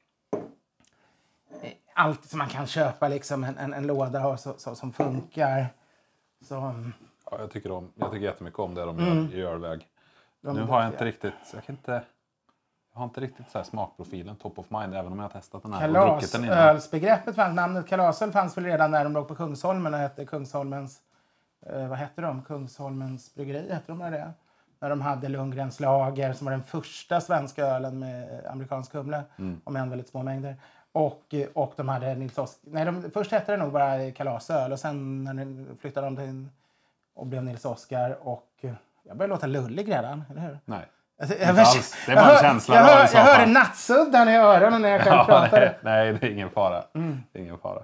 Allt som man kan köpa liksom en låda och som funkar. Så. Ja, jag tycker jättemycket om det de gör i ölväg. Nu har jag inte riktigt... Jag har inte riktigt så här smakprofilen top of mind, även om jag har testat den här. Kalasölsbegreppet fanns, namnet kalasöl fanns väl redan när de låg på Kungsholmen och hette Kungsholmens... vad hette de? Kungsholmens bryggeri, hette de det? När de hade Lundgrens lager som var den första svenska ölen med amerikansk humle. Om än väldigt små mängder. Och de hade Nils Oskar... Nej, först hette det nog bara kalasöl. Och sen när de flyttade de till och blev Nils Oskar. Och jag började låta lullig redan, eller hur? Nej, inte alls. Det var en känsla. Jag hörde nattsuddan i öronen när jag själv pratade. Nej, det är ingen fara. Det är ingen fara.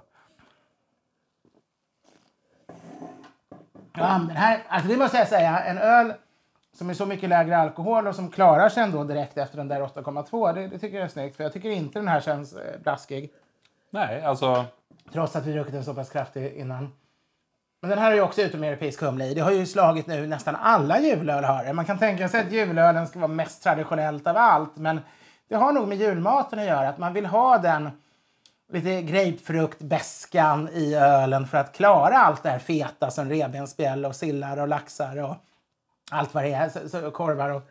Ja, den här, alltså det måste jag säga. En öl som är så mycket lägre alkohol och som klarar sig ändå direkt efter den där 8,2. Det tycker jag är snyggt. För jag tycker inte den här känns blaskig. Nej, alltså... Trots att vi druckit den så pass kraftig innan. Men den här är ju också utomeuropeisk humle i. Det har ju slagit nu nästan alla julöl har. Man kan tänka sig att julölen ska vara mest traditionellt av allt. Men det har nog med julmaten att göra. Att man vill ha den lite grapefruktbäskan i ölen för att klara allt det här feta som revbensspjäll och sillar och laxar och allt vad det är. Så korvar och...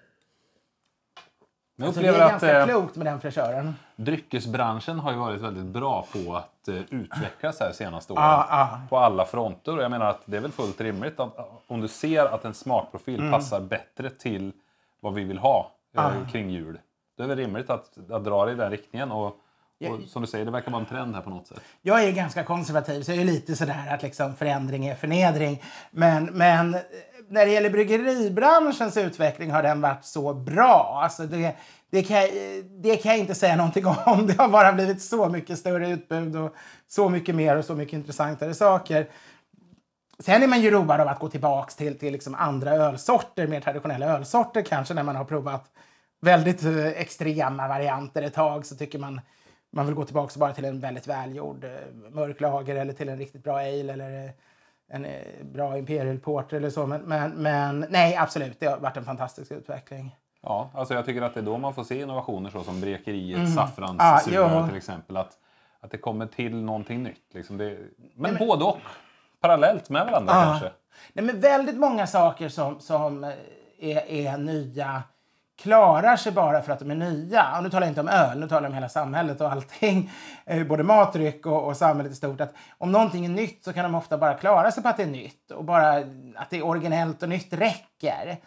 Jag det är ganska klokt med den fräschören. Dryckesbranschen har ju varit väldigt bra på att utvecklas här senaste åren. På alla fronter. Och jag menar att det är väl fullt rimligt att om du ser att en smakprofil passar bättre till vad vi vill ha kring jul. Det är väl rimligt att dra det i den riktningen. Och som du säger, det verkar vara en trend här på något sätt. Jag är ganska konservativ så jag är lite sådär att liksom förändring är förnedring. Men när det gäller bryggeribranschens utveckling har den varit så bra. Alltså det kan jag inte säga någonting om. Det har bara blivit så mycket större utbud och så mycket mer och så mycket intressantare saker. Sen är man ju road av att gå tillbaka till liksom andra ölsorter, mer traditionella ölsorter kanske när man har provat väldigt extrema varianter ett tag så tycker man vill gå tillbaka bara till en väldigt välgjord mörklager eller till en riktigt bra ale eller en bra Imperial Porter eller så. Men nej, absolut. Det har varit en fantastisk utveckling. Ja, alltså jag tycker att det är då man får se innovationer så som Brekeriet, saffranssuröl till exempel. Att det kommer till någonting nytt. Liksom men både och. Parallellt med varandra kanske. Nej, men väldigt många saker som är nya klarar sig bara för att de är nya. Och nu talar jag inte om öl, nu talar jag om hela samhället och allting. Både matdryck och samhället i stort. Att om någonting är nytt så kan de ofta bara klara sig på att det är nytt. Och bara att det är originellt och nytt räcker.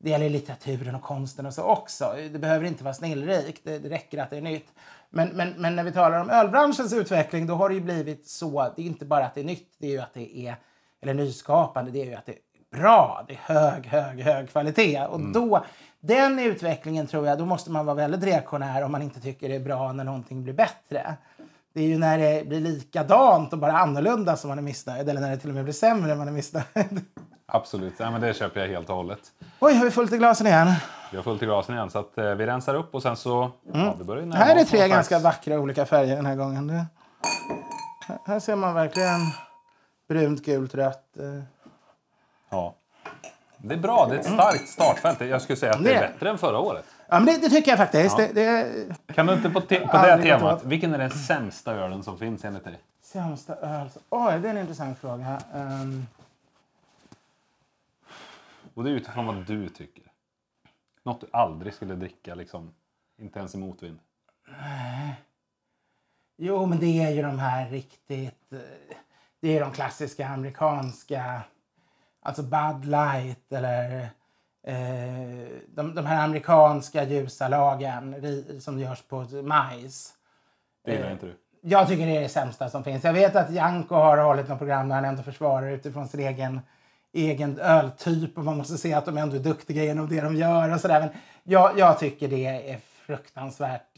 Det gäller litteraturen och konsten och så också. Det behöver inte vara snillrikt, det räcker att det är nytt. Men när vi talar om ölbranschens utveckling, då har det ju blivit så. Det är inte bara att det är nytt, det är ju att det är, eller nyskapande, det är ju att det är bra. Det är hög kvalitet. Och då, den utvecklingen tror jag, då måste man vara väldigt reaktionär om man inte tycker det är bra när någonting blir bättre. Det är ju när det blir likadant och bara annorlunda som man är missnöjd. Eller när det till och med blir sämre än man är missnöjd. Absolut, ja, men det köper jag helt och hållet. Oj, har vi fullt i glasen igen? Vi har fullt i glasen igen, så att vi rensar upp och sen så... Ja, vi börjar här är 3 ganska vackra olika färger den här gången. Här ser man verkligen brunt, gult, rött. Ja. Det är bra, det är ett starkt startfält. Jag skulle säga att det är bättre än förra året. Ja, men det tycker jag faktiskt. Ja. Kan du inte på det temat, vilken är den sämsta ölen som finns enligt dig? Sämsta öl? Oj, det är en intressant fråga. Och det är utifrån vad du tycker. Något du aldrig skulle dricka, liksom. Inte ens i motvind. Nej. Jo, men det är ju de här riktigt... Det är de klassiska amerikanska... Alltså Bud Light eller... de här amerikanska ljusa lagen som görs på majs. Det gillar inte du? Jag tycker det är det sämsta som finns. Jag vet att Janko har hållit något program där han ändå försvarar utifrån sin egen öltyp. Och man måste se att de ändå är duktiga genom det de gör och sådär. Men jag tycker det är fruktansvärt.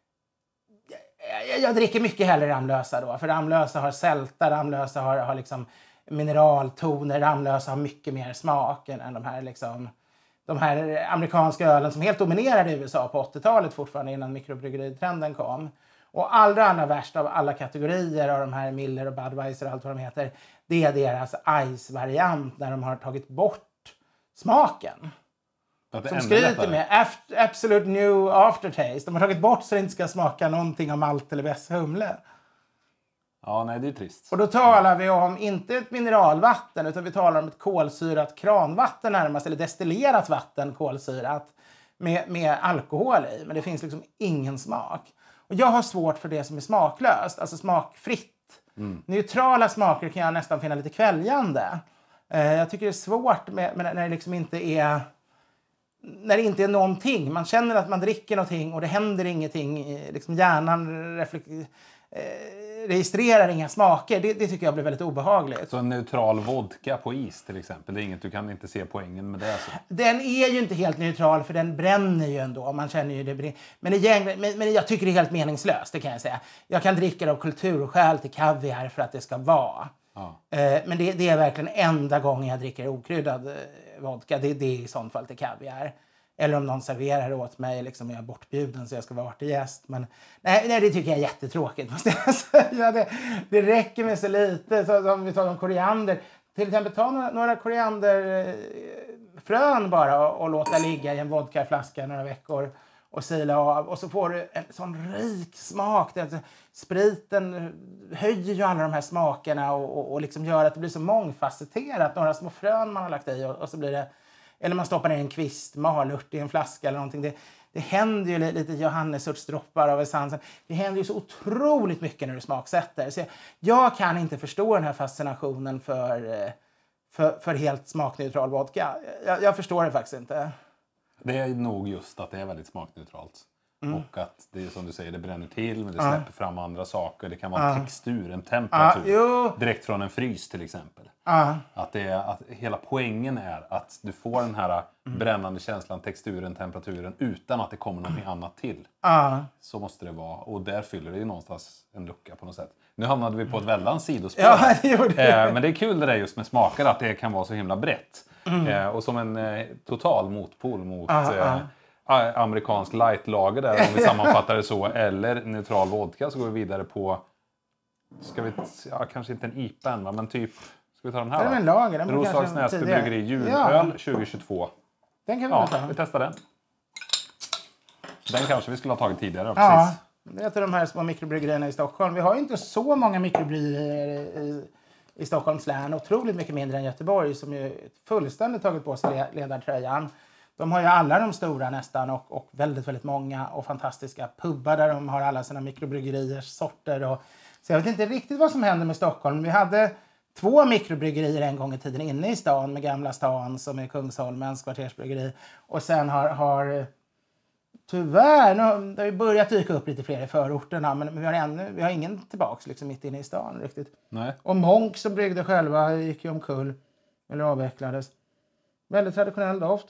Jag dricker mycket hellre Ramlösa då. För Ramlösa har sälta, Ramlösa har liksom mineraltoner. Ramlösa har mycket mer smak än de här amerikanska ölen som helt dominerade i USA på 80-talet fortfarande innan mikrobryggeritrenden kom. Och allra värst av alla kategorier av de här Miller och Budweiser och allt vad de heter, det är deras ice-variant när de har tagit bort smaken. Som skryter med absolute new aftertaste. De har tagit bort så det inte ska smaka någonting av malt eller bäst humle. Ja, nej, det är trist. Och då talar vi om inte ett mineralvatten utan vi talar om ett kolsyrat kranvatten närmast. Eller destillerat vatten, kolsyrat. Med alkohol i. Men det finns liksom ingen smak. Och jag har svårt för det som är smaklöst. Alltså smakfritt. Neutrala smaker kan jag nästan finna lite kväljande. Jag tycker det är svårt när det liksom inte är... När det inte är någonting. Man känner att man dricker någonting och det händer ingenting. Liksom hjärnan registrerar inga smaker. Det tycker jag blir väldigt obehagligt. Så en neutral vodka på is till exempel. Det är inget, du kan inte se poängen med det. Så. Den är ju inte helt neutral för den bränner ju ändå. Man känner ju det. Men jag tycker det är helt meningslöst, det kan jag säga. Jag kan dricka det av kulturskäl till kaviar för att det ska vara. Ja. Men det är verkligen enda gången jag dricker okryddad vodka. Det är i sånt fall till kaviar. Eller om någon serverar åt mig, liksom jag är bortbjuden så jag ska vara artig gäst. Men nej, det tycker jag är jättetråkigt, måste jag säga. Det räcker med så lite. Så om vi tar om koriander. Till exempel ta några korianderfrön bara och låta ligga i en vodkaflaska några veckor. Och sila av. Och så får du en sån rik smak. Spriten höjer ju alla de här smakerna och liksom gör att det blir så mångfacetterat. Några små frön man har lagt i och så blir det... Eller man stoppar ner en kvist malört i en flaska eller någonting. Det händer ju lite johannesörtsdroppar av essensen. Det händer ju så otroligt mycket när du smaksätter. Så jag kan inte förstå den här fascinationen för helt smakneutral vodka. Jag förstår det faktiskt inte. Det är nog just att det är väldigt smakneutralt. Och att det är som du säger, det bränner till men det släpper fram andra saker. Det kan vara en textur, en temperatur. Direkt från en frys till exempel. Att hela poängen är att du får den här brännande känslan, texturen, temperaturen utan att det kommer något annat till. Så måste det vara. Och där fyller det ju någonstans en lucka på något sätt. Nu hamnade vi på ett väldans sidospår. Ja, det gjorde det. Men det är kul det där just med smaker, att det kan vara så himla brett. Och som en total motpol mot amerikansk lightlager där, om vi sammanfattar det så, eller neutral vodka, så går vi vidare på, kanske inte en IPA än, men typ, ska vi ta den här? Det är en lager. Roslags Näsby bryggeri julöl 2022. Den kan vi ta. Vi testar den. Den kanske vi skulle ha tagit tidigare, ja, precis. Det är de här små mikrobryggerierna i Stockholm. Vi har ju inte så många mikrobryggerier i Stockholms län. Otroligt mycket mindre än Göteborg, som ju fullständigt tagit på sig ledartröjan. De har ju alla de stora nästan och väldigt, väldigt många och fantastiska pubbar där de har alla sina mikrobryggeriers sorter. Så jag vet inte riktigt vad som händer med Stockholm. Vi hade 2 mikrobryggerier en gång i tiden inne i stan med Gamla stan som är Kungsholmens kvartersbryggeri. Och sen har tyvärr, det har ju börjat dyka upp lite fler i förorterna, men vi har ingen tillbaks liksom mitt inne i stan riktigt. Nej. Och Monk som bryggde själva gick ju omkull eller avvecklades. Väldigt traditionell doft.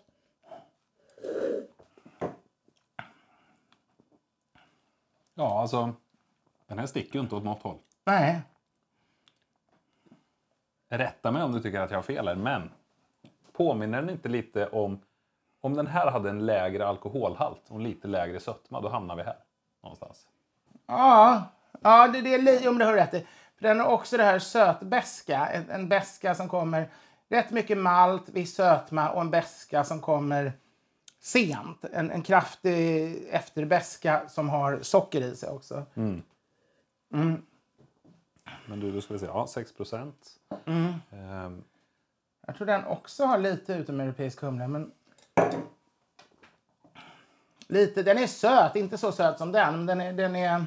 Ja, alltså den här sticker ju inte åt något håll. Nej. Rätta mig om du tycker att jag har fel här, men påminner den inte lite om den här hade en lägre alkoholhalt och lite lägre sötma, då hamnar vi här någonstans. Ja, det är om det har rätt i. För den har också det här sötbäska, en bäska som kommer rätt mycket malt, viss sötma och en bäska som kommer sent. En kraftig efterbäska som har socker i sig också. Mm. Men du skulle säga 6%. Jag tror den också har lite utomeuropeisk humle, men lite, den är söt, inte så söt som den, men den är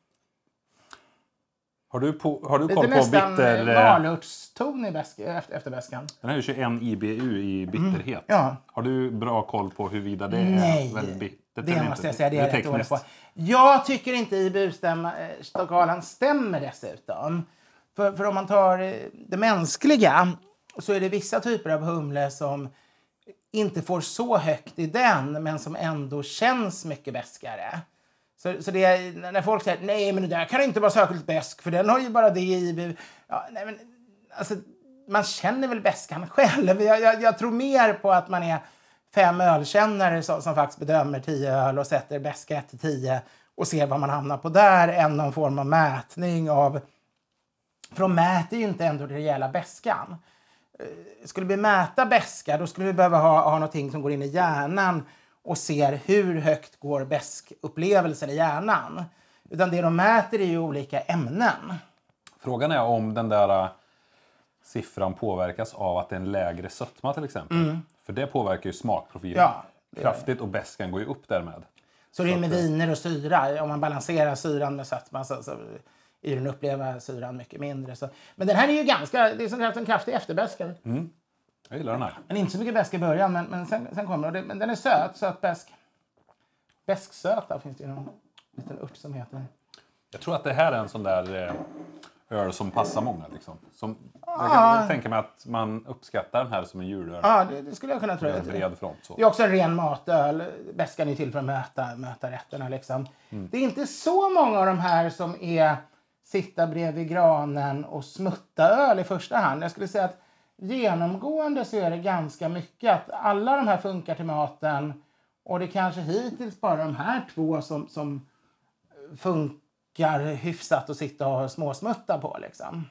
Har du koll på lite nästan bitter malörtston i efterbäskan. Den är ju 21 IBU i bitterhet. Ja. Har du bra koll på huruvida det är väldigt bittert? Det måste jag säga, det är rätt dåligt på. tekniskt. Jag tycker inte IBU-skalan stämmer dessutom. För om man tar det mänskliga så är det vissa typer av humle som inte får så högt i den, men som ändå känns mycket bäskare. Så det är, när folk säger nej, men det där kan inte vara särskilt bäsk för den har ju bara det i IBU. Ja, nej, men alltså, man känner väl bäskan själv. Jag tror mer på att man är 5 ölkännare som faktiskt bedömer 10 öl och sätter bäska 1-10 och ser vad man hamnar på där, än någon form av mätning av. För de mäter ju inte ändå det rejäla bäskan. Skulle vi mäta bäska, då skulle vi behöva ha någonting som går in i hjärnan och ser hur högt går bäskupplevelsen i hjärnan. Utan det de mäter är ju olika ämnen. Frågan är om den där siffran påverkas av att det är en lägre sötma till exempel. För det påverkar ju smakprofilen kraftigt och bäskan går ju upp därmed. Så det är med viner och syra. Om man balanserar syran med sötma så är den uppleva syran mycket mindre. Så. Men den här är ju det är som en kraftig efterbäska. Jag gillar den här. Men inte så mycket bäsk i början, men sen kommer det. Men den är sötbäsk. Bäsksöta finns det ju någon liten ört som heter. Jag tror att det här är en sån där öl som passar många. Liksom. Jag kan tänka mig att man uppskattar den här som en julöl. Ja, det skulle jag kunna tro. En bred front, så. Det är också en ren matöl. Bäskan är till för att möta rätterna. Liksom. Det är inte så många av de här som är sitta bredvid granen och smutta öl i första hand. Jag skulle säga att genomgående så är det ganska mycket att alla de här funkar till maten och det kanske hittills bara de här 2 som funkar hyfsat att sitta och småsmutta på liksom.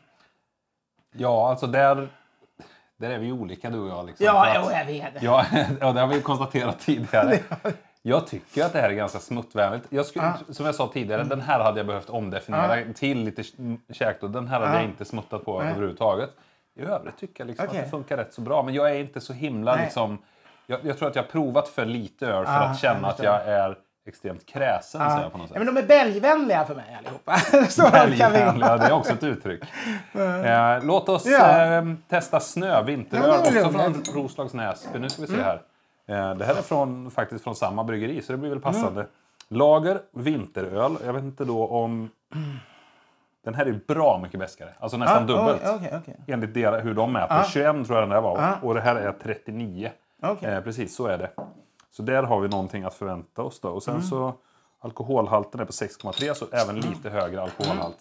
Ja, alltså där är vi olika du och jag. Liksom, Jag vet. Ja, det har vi konstaterat tidigare. Jag tycker att det här är ganska smuttvänligt. Som jag sa tidigare, den här hade jag behövt omdefiniera till lite käkt och den här hade jag inte smuttat på överhuvudtaget. I övrigt tycker jag liksom att det funkar rätt så bra. Men jag är inte så himla liksom. Jag tror att jag har provat för lite öl för att känna att jag är extremt kräsen. Så på något sätt. Ja, men de är belgvänliga för mig allihopa. Belgvänliga, det är också ett uttryck. Låt oss testa vinteröl också från Roslags Näsby. Nu ska vi se här. Det här är faktiskt från samma bryggeri så det blir väl passande. Lager, vinteröl. Jag vet inte då om... Den här är bra mycket bäskare. Alltså nästan dubbelt. Okay. Enligt hur de mäter. 21 tror jag den där var. Och det här är 39. Precis, så är det. Så där har vi någonting att förvänta oss då. Och sen så alkoholhalten är på 6,3 så även lite högre alkoholhalt.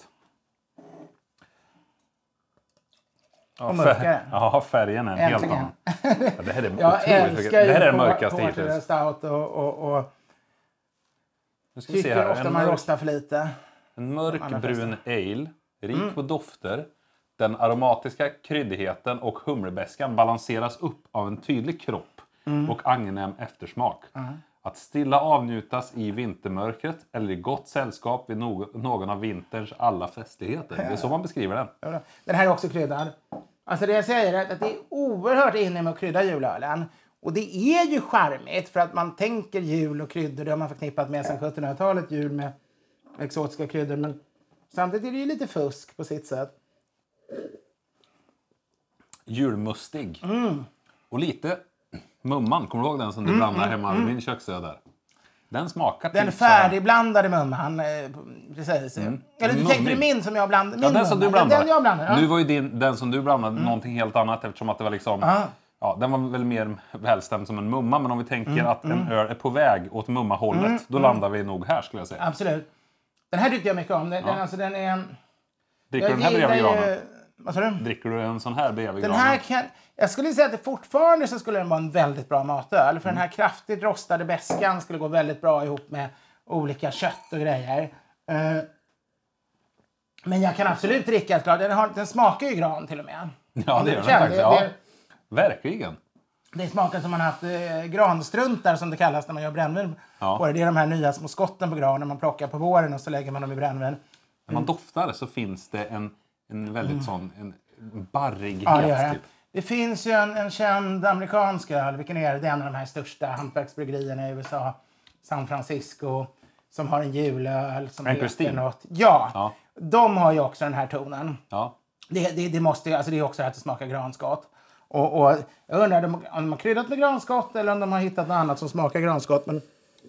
Ja, färgen är en helt annan. Ja, det här är det här är den mörkaste hittills. Stout och nu ska vi se tycker här. Ofta man rostar för lite. En mörkbrun ale, rik på dofter. Den aromatiska kryddigheten och humlebäskan balanseras upp av en tydlig kropp och angenäm eftersmak. Att stilla avnjutas i vintermörkret eller i gott sällskap vid någon av vinterns alla festligheter. Det är så man beskriver den. Den här är också kryddad. Alltså det jag säger är att det är oerhört inne med att krydda julölen. Och det är ju charmigt för att man tänker jul och kryddor. Det har man förknippat med sedan 1700-talet. Jul med exotiska kryddor. Men samtidigt är det ju lite fusk på sitt sätt. julmustig. Och lite mumman, kommer du ihåg den som du blandade hemma vid din köksö där? Den smakar den färdigblandade mumman, precis. Eller du tänkte min som jag blandade? Ja, den som du blandade. Den jag blandade, ja. Nu var ju den som du blandade någonting helt annat eftersom att det var liksom... Ja, den var väl mer välstämd som en mumma, men om vi tänker att en öl är på väg åt mumma-hållet, då landar vi nog här skulle jag säga. Absolut. Den här tyckte jag mycket om. Den är... Dricker du den här bredvid granen? Vad sa du? Dricker du en sån här bredvid den granen? här jag skulle säga att det fortfarande så skulle den vara en väldigt bra matöl. För den här kraftigt rostade beskan skulle gå väldigt bra ihop med olika kött och grejer. Men jag kan absolut dricka, den smakar ju gran till och med. Ja, det gör den faktiskt. Ja. Verkligen. Det smakar som man har haft granstruntar som det kallas när man gör brännvin. Ja. Det är de här nya små skotten på granen man plockar på våren och så lägger man dem i brännvin. När man doftar så finns det en väldigt sån en barrighet. Ja, det gör det. Typ. Det finns ju en känd amerikansk öl. Vilken är det? Det är en av de här största hantverksbryggerierna i USA. San Francisco. Som har en julöl som heter något. Ja, de har ju också den här tonen. Ja. Det måste, alltså det är också att det smakar granskott. Och jag undrar om de har kryddat med granskott eller om de har hittat något annat som smakar granskott. Men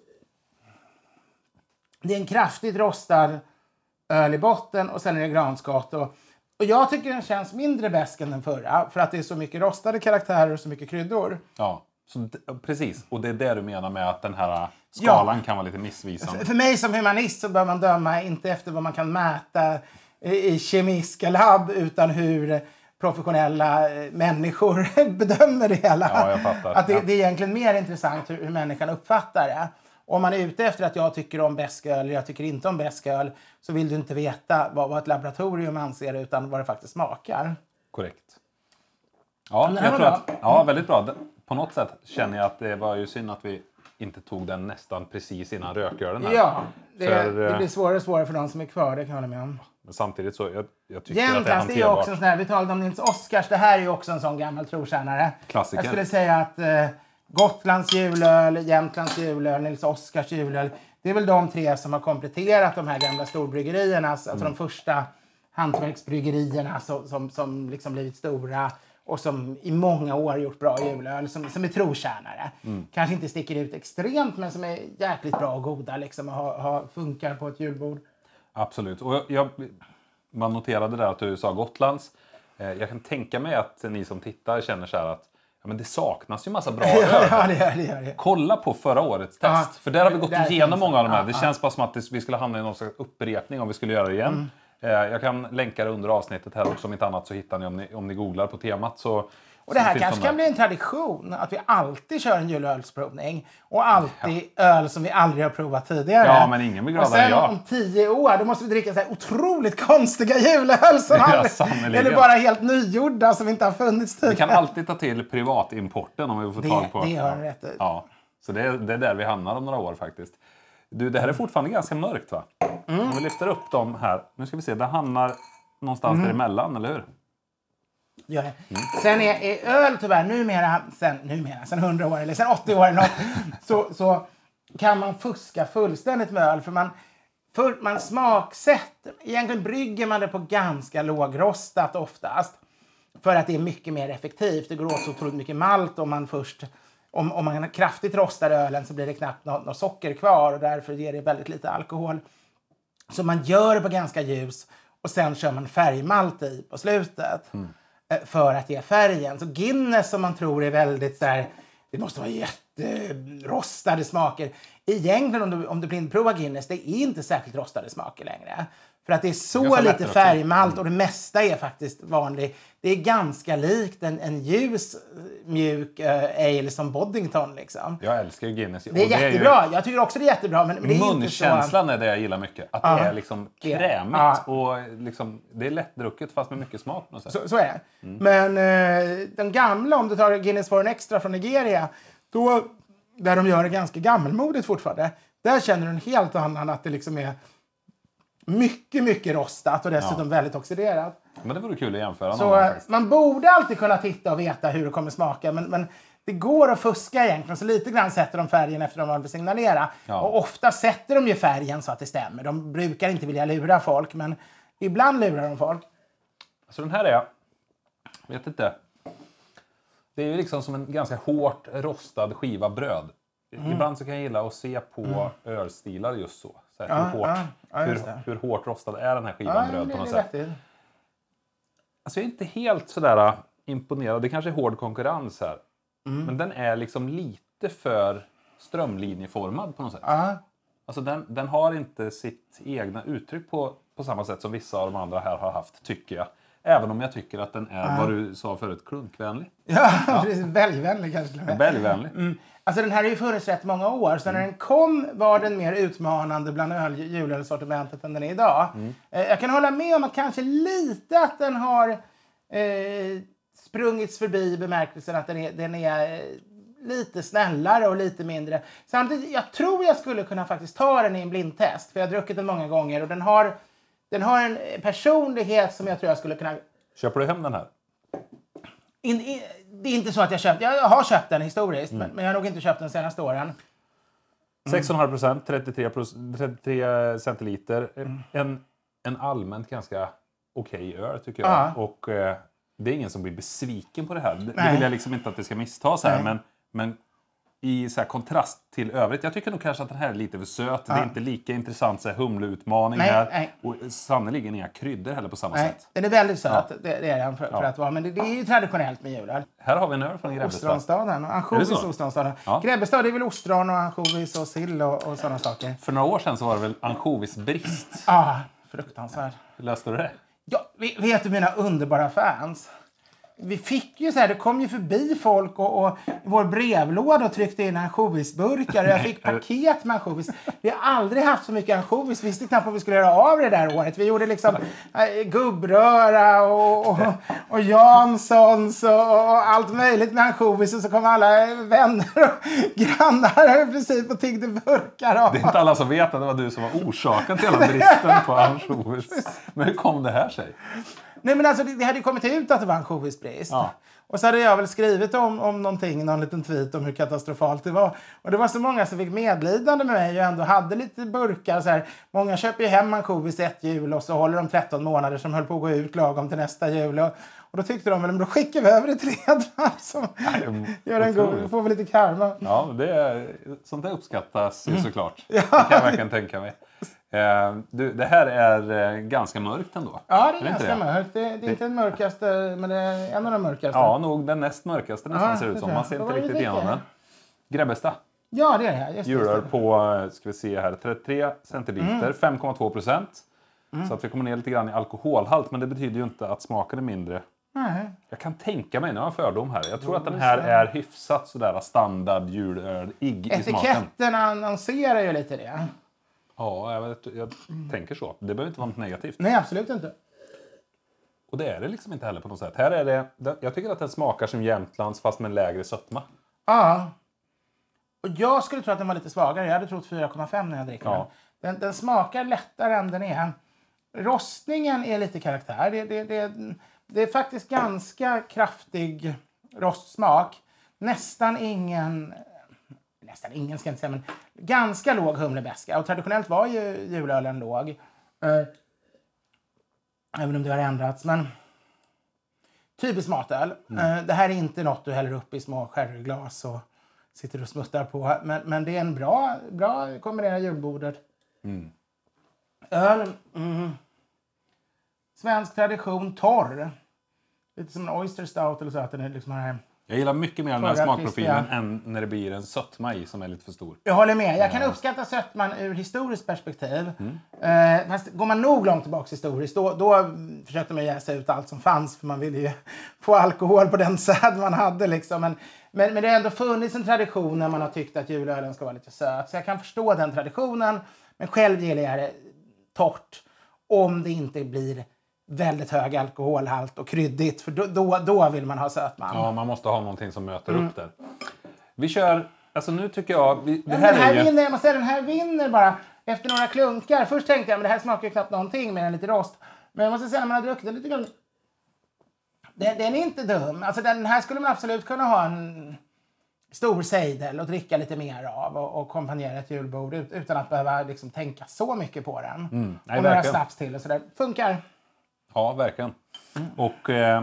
det är en kraftigt rostad öl i botten och sen är det granskott. Och jag tycker den känns mindre besk än den förra. För att det är så mycket rostade karaktärer och så mycket kryddor. Ja, precis. Och det är det du menar med att den här skalan kan vara lite missvisande. För mig som humanist så bör man döma inte efter vad man kan mäta i kemiska labb utan hur professionella människor bedömer det hela. Ja, jag fattar. Att det är egentligen mer intressant hur människan uppfattar det. Om man är ute efter att jag tycker om besköl eller jag tycker inte om besköl så vill du inte veta vad ett laboratorium anser utan vad det faktiskt smakar. Korrekt. Ja, jag tror att, väldigt bra. På något sätt känner jag att det var ju synd att vi inte tog den nästan precis innan rökölen här. Ja, det blir svårare och svårare för de som är kvar, det kan jag hålla med om. Men samtidigt så, jag tycker att det är hanterbart. hanterbart. Det är också en sån här, vi talade om Nils Oskars, det här är ju också en sån gammal trotjänare. Klassiker. Jag skulle säga att Gotlands julöl, Jämtlands julöl, Nils Oskars julöl, det är väl de tre som har kompletterat de här gamla storbryggerierna, alltså de första hantverksbryggerierna som liksom blivit stora och som i många år gjort bra julöl, som är trotjänare. Kanske inte sticker ut extremt, men som är jäkligt bra och goda liksom, och funkar på ett julbord. Absolut. Och man noterade där att du sa Gotlands. Jag kan tänka mig att ni som tittar känner så här att men det saknas ju massa bra öl. Ja, det gör det. Kolla på förra årets test. För där har vi gått igenom många av de här. Det känns bara som att vi skulle hamna i någon slags upprepning om vi skulle göra det igen. Jag kan länka det under avsnittet här också. Om inte annat så hittar ni om ni googlar på temat. Och det här kanske kan bli en tradition. Att vi alltid kör en julölsprovning. Och alltid öl som vi aldrig har provat tidigare. Ja, men ingen blir gladare än jag. Och sen om 10 år då måste vi dricka så här otroligt konstiga julöl. Som eller bara helt nygjorda som inte har funnits tidigare. Vi kan alltid ta till privatimporten om vi får tag på. Det har du rätt i. Ja, så det är där vi hamnar om några år faktiskt. Du, det här är fortfarande ganska mörkt va? Om vi lyfter upp dem här. Nu ska vi se, det hamnar någonstans däremellan, eller hur? Ja. Sen är öl tyvärr numera, sen 100 år eller sen 80 år eller något, så kan man fuska fullständigt med öl. För man smaksätter, egentligen brygger man det på ganska lågrostat oftast. För att det är mycket mer effektivt. Det går åt så otroligt mycket malt om man först... Om man kraftigt rostar ölen så blir det knappt något socker kvar och därför ger det väldigt lite alkohol. Så man gör det på ganska ljus och sen kör man färgmalt i på slutet för att ge färgen. Så Guinness som man tror är väldigt så här, det måste vara jätterostade smaker. Egentligen om du blindprovar Guinness, det är inte särskilt rostade smaker längre. För att det är så lite färgmalt och det mesta är faktiskt vanligt. Det är ganska likt en ljus, mjuk ale som Boddington liksom. Jag älskar Guinness. Det är jättebra. Jag tycker också det är jättebra. Men det är munkänslan är det jag gillar mycket. Att det är liksom krämigt och liksom, det är lättdrucket fast med mycket smak. Så är det. Men den gamla, om du tar Guinness Foreign Extra från Nigeria, då, där de gör det ganska gammelmodigt fortfarande, där känner du en helt annan att det liksom är mycket, mycket rostat och dessutom väldigt oxiderat. Men det vore kul att jämföra. Så man borde alltid kunna titta och veta hur det kommer smaka. Men det går att fuska egentligen. Så lite grann sätter de färgen efter de vill signalera. Ja. Och ofta sätter de ju färgen så att det stämmer. De brukar inte vilja lura folk. Men ibland lurar de folk. Så den här är, vet inte. Det är ju liksom som en ganska hårt rostad skiva bröd. Ibland så kan jag gilla att se på ölstilar just så. Hur hårt rostad är den här skivan bröd på något sätt. Alltså jag är inte helt sådär imponerad. Det kanske är hård konkurrens här. Men den är liksom lite för strömlinjeformad på något sätt. Alltså den har inte sitt egna uttryck på samma sätt som vissa av de andra här har haft, tycker jag. Även om jag tycker att den är, vad du sa förut, klunkvänlig. Ja. Precis. Bälgvänlig kanske. Bälgvänlig. Alltså den här är ju funnits rätt många år. Så när den kom var den mer utmanande bland julölsortimentet än den är idag. Jag kan hålla med om att kanske lite att den har sprungits förbi bemärkelsen att den är lite snällare och lite mindre. Samtidigt, jag tror jag skulle kunna faktiskt ta den i en blindtest. För jag har druckit den många gånger och den har en personlighet som jag tror jag skulle kunna... Köper du hem den här? Det är inte så att jag har köpt den historiskt, men jag har nog inte köpt den senaste åren. 6,5%, 33 centiliter. En allmänt ganska okej öl tycker jag. Och det är ingen som blir besviken på det här. Det vill jag liksom inte att det ska misstas här, men i så här kontrast till övrigt. Jag tycker nog kanske att den här är lite för söt. Det är inte lika intressant så här humleutmaning här. Och sannoliken inga kryddor heller på samma sätt. Den är väldigt söt, det är den för att vara. Men det är ju traditionellt med julöl. Här har vi en öl från Grebbestad. Ostronstaden och ansjovis ostronstaden. Grebbestad är väl ostron och ansjovis och sill och sådana saker. För några år sedan så var det väl ansjovisbrist. Fruktansvärt. Hur löste du det? Ja, vet du mina underbara fans? Vi fick ju så här, det kom ju förbi folk och vår brevlåda och tryckte in ansjovisburkar. Jag fick paket med ansjovis. Vi har aldrig haft så mycket ansjovis. Vi visste knappt vad vi skulle göra av det där året. Vi gjorde liksom gubbröra och Janssons och allt möjligt med ansjovis. Och så kom alla vänner och grannar i princip och tiggde burkar. Det är inte alla som vet att det var du som var orsaken till hela bristen på ansjovis. Men hur kom det här sig? Nej, men alltså det hade ju kommit ut att det var en ansjovisbrist. Och så hade jag väl skrivit om någonting, någon liten tweet om hur katastrofalt det var. Och det var så många som fick medlidande med mig och ändå hade lite burkar. Så här. Många köper ju hem ansjovis ett jul och så håller de 13 månader som höll på att gå ut lagom till nästa jul. Och då tyckte de väl, då skickar vi över det till Edvard som gör en god, får väl lite karma. Ja, sånt där uppskattas såklart. Det kan jag verkligen tänka mig. Det här är ganska mörkt ändå. Ja, det är ganska mörkt. Det är inte den mörkaste, men det är en av de mörkaste. Ja, nog den näst mörkaste nästan ser ut som. Man ser inte riktigt igenom den. Grebbestad. Ja, det är det. Julöl på, ska vi se här, 33 centiliter, 5,2%. Så att vi kommer ner lite grann i alkoholhalt, men det betyder ju inte att smaken är mindre. Nej. Jag kan tänka mig, nu har jag fördom här. Jag tror att den här är hyfsat sådär standard julöl-ig i smaken. Etiketten annonserar ju lite det. Ja, jag tänker så. Det behöver inte vara något negativt. Nej, absolut inte. Och det är det liksom inte heller på något sätt. Här är det, jag tycker att den smakar som Jämtlands fast med lägre sötma. Ja. Och jag skulle tro att den var lite svagare. Jag hade trott 4,5 när jag dricker den. Den smakar lättare än den är. Rostningen är lite karaktär. Det är faktiskt ganska kraftig rostsmak. Nästan ingen ska jag inte säga, men ganska låg humlebeska. Och traditionellt var ju julölen låg. Även om det har ändrats. Men typiskt matöl. Det här är inte något du häller upp i små sherryglas och sitter och smuttar på. Men det är en bra kombinerad julbordet. Öl. Svensk tradition, torr. Lite som en oyster stout eller så. Att den är liksom här. Jag gillar mycket mer den här smakprofilen än när det blir en sötma i som är lite för stor. Jag håller med. Jag kan uppskatta sötman ur historiskt perspektiv. Fast går man nog långt tillbaka historiskt, då försökte man jäsa ut allt som fanns. För man ville ju få alkohol på den säd man hade. Liksom. Men det har ändå funnits en tradition när man har tyckt att julölen ska vara lite söt. Så jag kan förstå den traditionen. Men själv gillar jag det torrt. Om det inte blir väldigt hög alkoholhalt och kryddigt. För då vill man ha sötman. Ja, man måste ha någonting som möter upp där. Vi kör, alltså nu tycker jag... den här vinner bara efter några klunkar. Först tänkte jag, men det här smakar ju knappt någonting med en lite rost. Men jag måste säga, när man har druckit den lite grann... Den är inte dum. Alltså den här skulle man absolut kunna ha en stor sejdel och dricka lite mer av. Och kompanjera ett julbord utan att behöva liksom tänka så mycket på den. Nej, och några snaps till och sådär. Funkar. Ja, verkligen. Och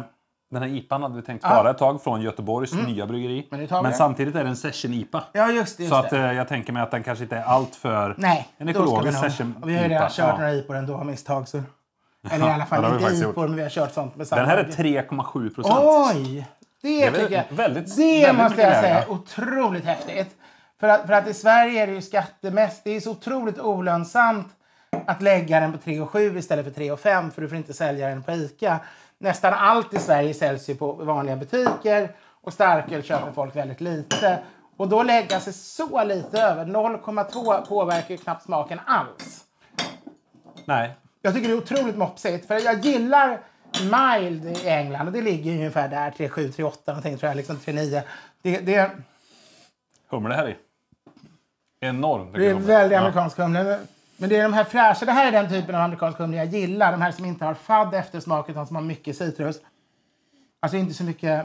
Den här IPAn hade vi tänkt spara ett tag från Göteborgs nya bryggeri. Men samtidigt är det en session-IPA. Ja, just det. Så att jag tänker mig att den kanske inte är allt för en ekologisk session-IPA. Vi har ju redan kört några IPor ändå av misstag. Så. Eller i alla fall inte IPor, men vi har kört sånt med samma. Den här är 3,7%. Oj! Det tycker jag. Det måste jag säga är otroligt häftigt. För att i Sverige är det ju skattemässigt. Det är så otroligt olönsamt att lägga den på 3,7 istället för 3,5. För du får inte sälja den på ICA. Nästan allt i Sverige säljs ju på vanliga butiker. Och starköl köper folk väldigt lite. Och då lägga sig så lite över. 0,2 påverkar ju knappt smaken alls. Nej. Jag tycker det är otroligt mopsigt. För jag gillar mild i England. Och det ligger ju ungefär där. 3,7, 3,8 någonting tror jag. Liksom 3,9. Det humle här i. Enormt. Det är väldigt amerikansk humle. Men det är de här fräscha. Det här är den typen av amerikansk humle jag gillar. De här som inte har fadd eftersmak utan som har mycket citrus. Alltså inte så mycket.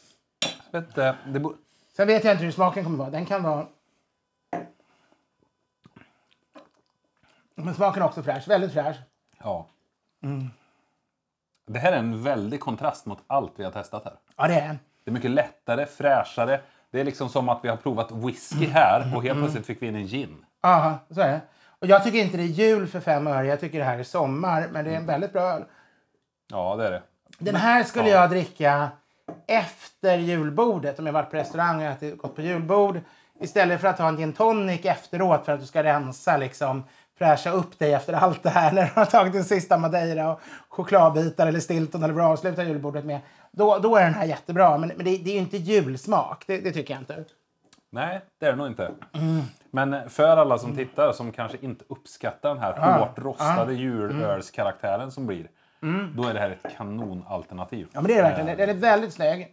Sen vet jag inte hur smaken kommer vara. Den kan vara. Men smaken är också fräsch. Väldigt fräsch. Ja. Det här är en väldig kontrast mot allt vi har testat här. Ja, det är. Det är mycket lättare, fräschare. Det är liksom som att vi har provat whisky här och helt plötsligt fick vi in en gin. Ja, så är det. Och jag tycker inte det är jul för 5 öre. Jag tycker det här är sommar. Men det är en väldigt bra öl. Ja, det är det. Den här skulle jag dricka efter julbordet. Om jag varit på restaurang och ätit gått på julbord. Istället för att ha en gin tonic efteråt. För att du ska rensa liksom. Fräscha upp dig efter allt det här. När du har tagit din sista madeira och chokladbitar eller stilton. Eller vad du avslutar julbordet med. Då är den här jättebra. Men det är ju inte julsmak. Det tycker jag inte. Nej, det är det nog inte. Men för alla som tittar som kanske inte uppskattar den här hårt rostade julölskaraktären som blir. Då är det här ett kanonalternativ. Ja, men det är verkligen. Den är väldigt snygg.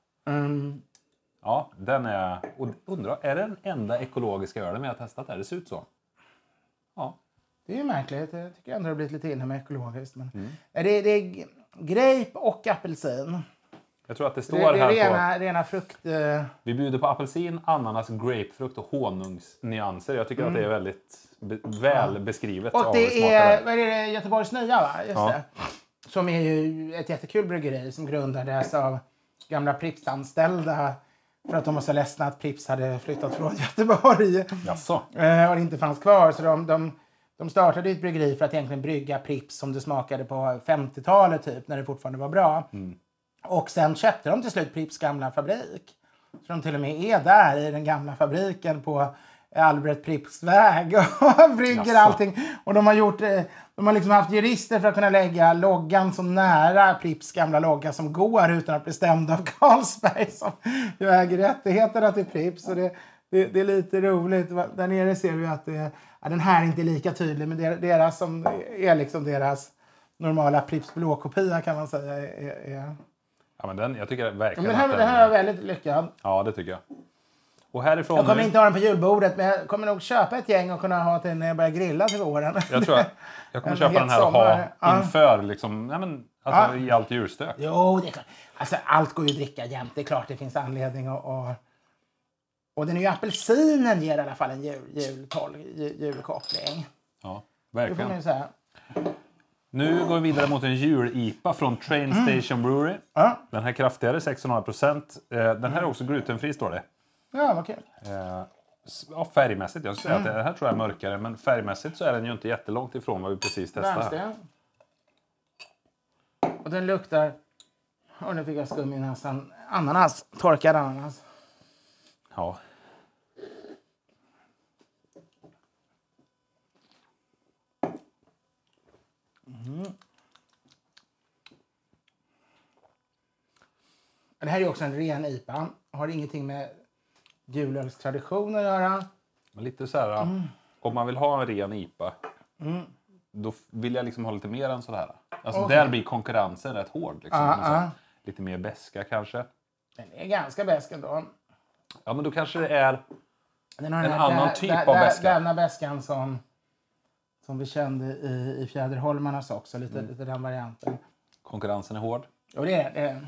Ja, den är. Och undrar, är det den enda ekologiska ölen vi har testat här? Det ser ut så. Ja. Det är ju märkligt. Jag tycker ändå det har blivit lite inne med ekologiskt. Men det är grape och apelsin. Jag tror att det står här på. Rena frukt. Vi bjuder på apelsin, ananas, grapefrukt och honungsnyanser. Jag tycker att det är väldigt väl beskrivet. Och det är, vad är det, Göteborgs nya, va? Just det. Som är ju ett jättekul bryggeri som grundades av gamla Pripps-anställda. För att de var så ledsna att Pripps hade flyttat från Göteborg. Jaså. Och det inte fanns kvar. Så de startade ett bryggeri för att egentligen brygga Pripps som det smakade på 50-talet typ. När det fortfarande var bra. Och sen köpte de till slut Pripps gamla fabrik. Så de till och med är där i den gamla fabriken på Albert Pripps väg. Och brygger allting. Och de har liksom haft jurister för att kunna lägga loggan så nära Pripps gamla logga som går utan att bli stämd av Carlsberg som ju äger rättigheterna till Pripps. Så det är lite roligt. Där nere ser vi att den här är inte lika tydlig. Men deras som är liksom deras normala Pripps blåkopia kan man säga är. Ja, men jag tycker verkligen den här är väldigt lyckad. Ja, det tycker jag. Och härifrån jag kommer inte ha den på julbordet, men jag kommer nog köpa ett gäng och kunna ha till när jag börjar grilla till våren. Jag tror jag kommer köpa den här och ha inför liksom, i allt julstök. Jo, det är klart. Alltså, allt går ju att dricka jämt. Det är klart det finns anledning och den är ju apelsinen ger i alla fall en julkoppling. Ja, verkligen. Det får man ju säga. Nu går vi vidare mot en jul-IPA från Train Station Brewery. Den här kraftigare, 6,5%. Den här är också glutenfri, står det. Ja, vad kul. Färgmässigt, jag skulle säga att den här tror jag är mörkare. Men färgmässigt så är den ju inte jättelångt ifrån vad vi precis testade här. Och den luktar. Och nu fick jag skum i näsan. Ananas, torkad ananas. Ja. Det här är också en ren IPA. Har ingenting med julölstradition att göra. Men lite så här, om man vill ha en ren IPA, då vill jag liksom ha lite mer än sådär. Alltså där blir konkurrensen rätt hård. Liksom. Lite mer beska kanske. Den är ganska besk ändå. Ja, men då kanske det är en annan typ av beska. Den beskan som vi kände i Fjäderholmarnas också. Lite den varianten. Konkurrensen är hård. Och det är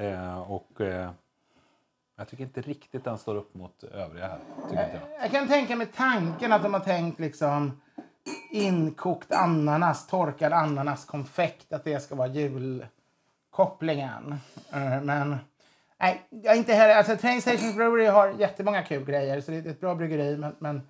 jag tycker inte riktigt den står upp mot övriga här. Jag kan tänka mig tanken att de har tänkt liksom inkokt ananas, torkad ananas, konfekt. Att det ska vara julkoppling kopplingen. Men nej, jag inte heller. Alltså Train Station Brewery har jättemånga kul grejer, så det är ett bra bryggeri, men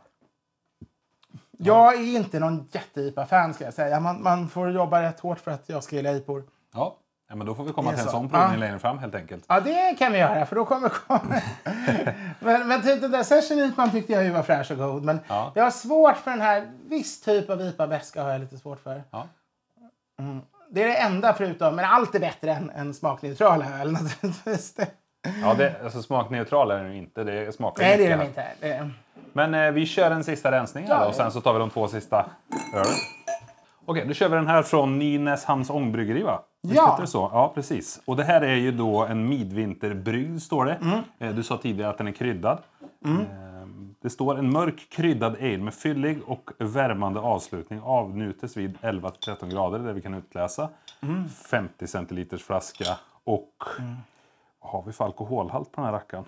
jag är inte någon jätte-IPA-fan, ska jag säga. Man får jobba rätt hårt för att jag ska gilla IPOR. Ja, men då får vi komma till en sån provning längre fram helt enkelt. Ja, det kan vi göra, för då kommer men typ den där Session IPA tyckte jag ju var fräsch och god. Men jag har svårt för den här, viss typ av IPA-bäska har jag lite svårt för. Ja. Det är det enda förutom, men allt är bättre än smakneutrala öl naturligtvis. Ja, alltså smakneutral är det inte, det smakar nej, mycket. Nej, det är de inte. Men vi kör en sista rensning här och sen så tar vi de 2 sista ölen. Okej, då kör vi den här från Nynäshamns ångbryggeri, va? Ja. Det så? Ja, precis. Och det här är ju då en midvinterbrygd, står det. Du sa tidigare att den är kryddad. Det står en mörk kryddad ale med fyllig och värmande avslutning. Avnutes vid 11-13 grader, där vi kan utläsa. 50 centiliters flaska och... Vad har vi för alkoholhalt på den här rackaren?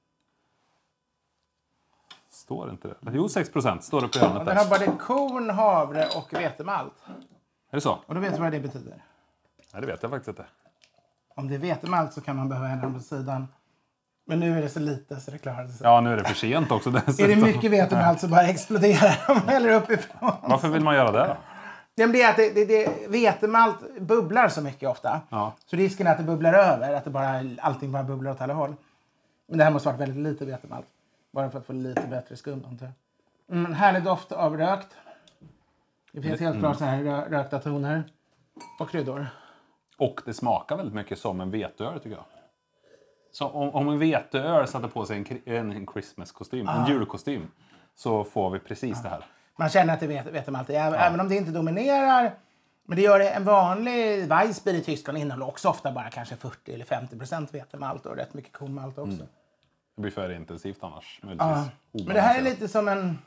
Står inte det? Jo, 6% står det på ölet. Den har både korn, havre och vetemalt. Är det så? Och då vet du vad det betyder? Nej, det vet jag faktiskt inte. Om det är vetemalt så kan man behöva ändra på sidan. Men nu är det så lite så det klarar sig. Ja, nu är det för sent också. Är det mycket vetemalt så bara exploderar de eller uppifrån. Varför vill man göra det då? Det är att det vetemalt bubblar så mycket ofta. Ja. Så risken är att det bubblar över. Att allting bara bubblar åt alla håll. Men det här måste varit väldigt lite vetemalt. Bara för att få lite bättre skum, antar jag. En härlig doft av rökt. Det finns helt klart så här rökta toner. Och kryddor. Och det smakar väldigt mycket som en veteöl, tycker jag. Så om en veteöl satte på sig en Christmas-kostym, en julkostym, så får vi precis det här. Man känner att det vetemalt är, även om det inte dominerar. Men det gör det. En vanlig Weissbier i Tyskland innehåller också ofta bara kanske 40 eller 50% vetemalt och rätt mycket kornmalt också. Det blir för intensivt annars. Men det här är lite som en...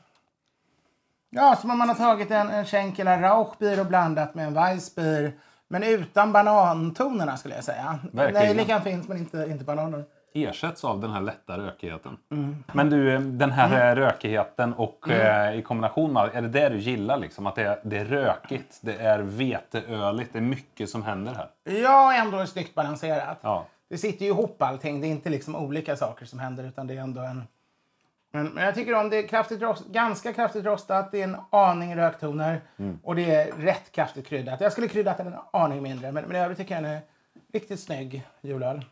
Ja, som om man har tagit en Schenkel eller Rauchbier och blandat med en Weissbier. Men utan banantonerna, skulle jag säga. Nej, det kan finnas, men inte bananer. Ersätts av den här lätta rökigheten. Men du, den här rökigheten och i kombination med, är det du gillar liksom? Att det är rökigt, det är veteöligt, det är mycket som händer här. Ja, ändå är snyggt balanserat. Ja. Det sitter ju ihop allting, det är inte liksom olika saker som händer, utan det är ändå en... Men jag tycker om det är ganska kraftigt rostat, det är en aning röktoner och det är rätt kraftigt kryddat. Jag skulle kryddat den en aning mindre, men jag tycker den är riktigt snygg julöl.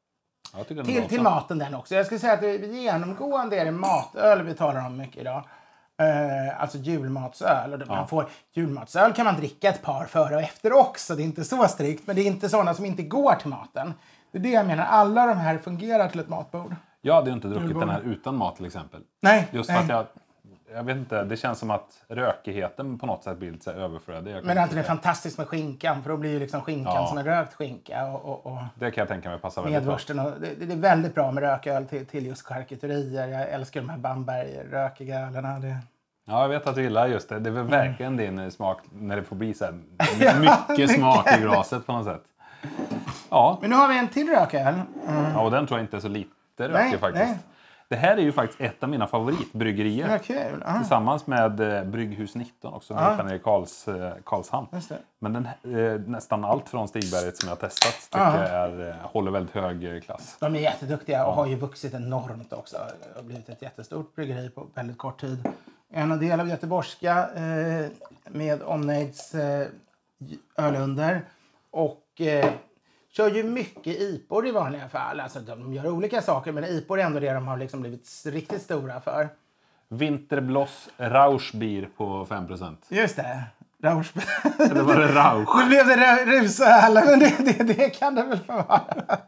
Till maten den också. Jag skulle säga att det genomgående är det matöl vi talar om mycket idag. Alltså julmatsöl. Och julmatsöl kan man dricka ett par före och efter också. Det är inte så strikt, men det är inte sådana som inte går till maten. Det är det jag menar. Alla de här fungerar till ett matbord. Jag hade ju inte druckit den här utan mat till exempel. Nej. Just för att jag vet inte, det känns som att rökigheten på något sätt blir lite överflödig. Men det är fantastiskt med skinkan, för då blir ju liksom skinkan som en rökt skinka. Och det kan jag tänka mig passar väldigt bra. Det är väldigt bra med rököl till just charkuterier. Jag älskar de här Bamberg-rökiga ölerna. Ja, jag vet att du gillar just det. Det är väl verkligen din smak när det får bli så här mycket smak i glaset på något sätt. Ja. Men nu har vi en till rököl. Ja, och den tror jag inte är så lite rökig faktiskt. Nej. Det här är ju faktiskt ett av mina favoritbryggerier. Ja, kul. Tillsammans med Brygghus 19 också. Nere i Karlshamn. Men nästan allt från Stigberget som jag har testat tycker jag håller väldigt hög klass. De är jätteduktiga och har ju vuxit enormt också. Det har blivit ett jättestort bryggeri på väldigt kort tid. En del av göteborgska med omnejds ölunder. Och... kör ju mycket IPOR i vanliga fall. Alltså de gör olika saker, men IPOR är ändå det de har liksom blivit riktigt stora för. Vinterbloss Rauchbier på 5%. Just det. Rauchbier. Eller var det Rauch? Nu blev det rusöl, men det kan det väl få vara.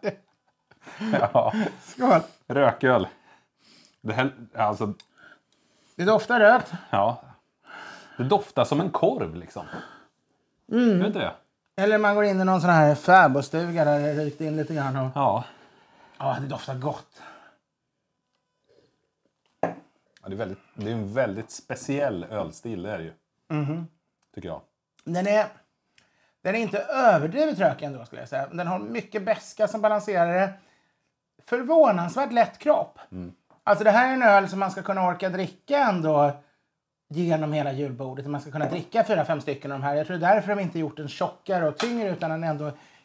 Ja. Skål. Rököl. Det här, alltså... Det doftar rökt. Ja. Det doftar som en korv liksom. Vet du det? Eller man går in i någon sån här fäbodstuga där det rykt in lite grann. Och... Ja. Ja, det doftar gott. Ja, det är en väldigt speciell ölstil, det är det ju. Tycker jag. Den är inte överdrivet rökig ändå, skulle jag säga. Den har mycket beska som balanserar det. Förvånansvärt lätt kropp. Alltså det här är en öl som man ska kunna orka dricka ändå genom hela julbordet. Man ska kunna dricka 4-5 stycken av de här. Jag tror därför de inte gjort den tjockare och tyngre, utan den ändå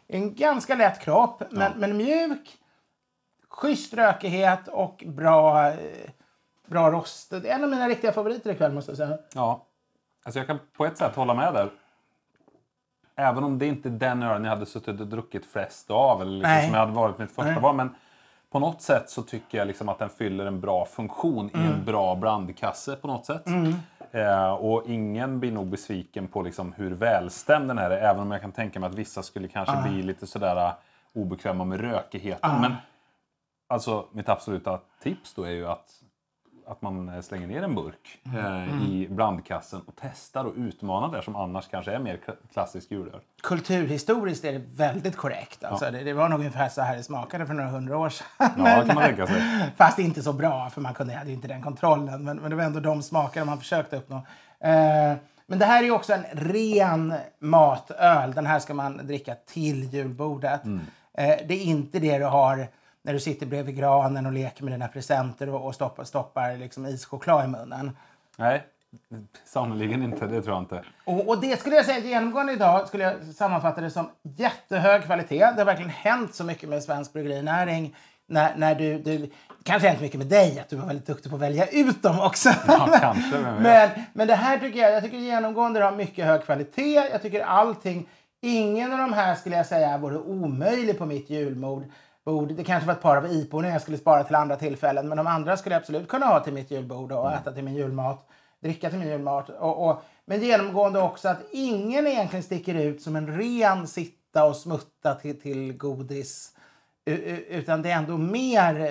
En ganska lätt kropp, men mjuk, schysst rökighet och bra rost. Det är en av mina riktiga favoriter ikväll, måste jag säga. Ja, alltså jag kan på ett sätt hålla med där. Även om det inte är den ölen jag hade suttit och druckit flest av, eller liksom som jag hade varit mitt första val, men på något sätt så tycker jag liksom att den fyller en bra funktion i en bra blandkasse på något sätt. Och ingen blir nog besviken på liksom hur välstämd den här är, även om jag kan tänka mig att vissa skulle kanske bli lite sådär obekväma med rökigheten. Men alltså mitt absoluta tips då är ju att man slänger ner en burk i blandkassen och testar och utmanar det som annars kanske är mer klassisk julöl. Kulturhistoriskt är det väldigt korrekt. Alltså, det var nog ungefär så här det smakade för några 100 år sedan. Ja, kan man tänka sig. Fast inte så bra, för man hade ju inte den kontrollen. Men det var ändå de smaker man försökte uppnå. Men det här är ju också en ren matöl. Den här ska man dricka till julbordet. Det är inte det du har när du sitter bredvid granen och leker med dina presenter och stoppar liksom ischoklad i munnen. Nej, sannoliken inte. Det tror jag inte. Och det skulle jag säga genomgående idag skulle jag sammanfatta det som jättehög kvalitet. Det har verkligen hänt så mycket med svensk bryggerinäring. När du kanske hänt mycket med dig att du var väldigt duktig på att välja ut dem också. Ja, kanske. Men det här tycker jag tycker genomgående har mycket hög kvalitet. Jag tycker ingen av de här skulle jag säga vore omöjlig på mitt julbord. Det kanske var ett par av IPO:na jag skulle spara till andra tillfällen. Men de andra skulle jag absolut kunna ha till mitt julbord och äta till min julmat. Dricka till min julmat. Men genomgående också att ingen egentligen sticker ut som en ren sitta och smutta till godis. Utan det är ändå mer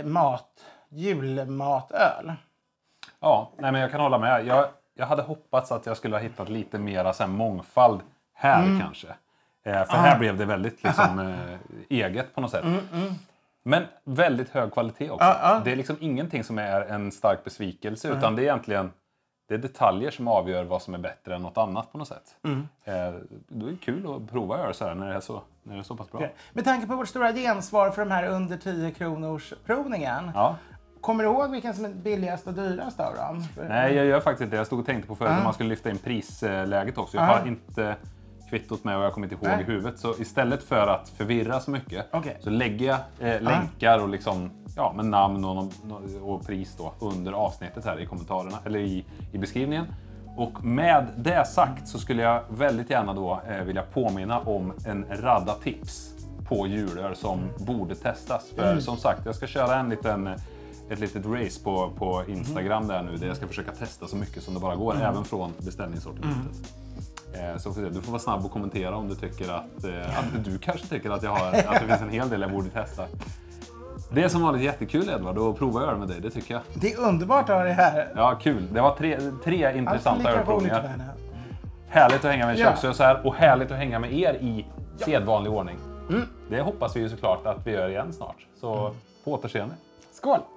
julmatöl. Ja, nej, men jag kan hålla med. Jag hade hoppats att jag skulle ha hittat lite mera så här mångfald här kanske. För här blev det väldigt liksom, eget på något sätt. Men väldigt hög kvalitet också. Det är liksom ingenting som är en stark besvikelse. Utan det är egentligen detaljer som avgör vad som är bättre än något annat på något sätt. Då är det kul att prova att göra så här när det är så pass bra. Okay. Med tanke på vårt stora gensvar för de här under 10 kronors provningen. Ja. Kommer du ihåg vilken som är billigast och dyrast av dem? Nej, jag gör faktiskt inte det. Jag stod och tänkte på förut om man skulle lyfta in prisläget också. Jag har inte kvittot med och jag kommer inte ihåg i huvudet. Så istället för att förvirra så mycket så lägger jag länkar och liksom, med namn och pris då under avsnittet här i kommentarerna eller i beskrivningen. Och med det sagt så skulle jag väldigt gärna då vilja påminna om en radda tips på julöl som borde testas. För som sagt, jag ska köra ett litet race på Instagram där nu där jag ska försöka testa så mycket som det bara går, även från beställningssortimentet. Så du får vara snabb och kommentera om du tycker att du kanske tycker att det finns en hel del jag borde testa. Det är som vanligt jättekul, Edvard, att prova öl med dig, det tycker jag. Det är underbart att ha det här. Ja, kul. Det var tre intressanta ölprovningar. Härligt att hänga med köksös här och härligt att hänga med er i sedvanlig ordning. Det hoppas vi ju såklart att vi gör igen snart. Så på återseende. Skål!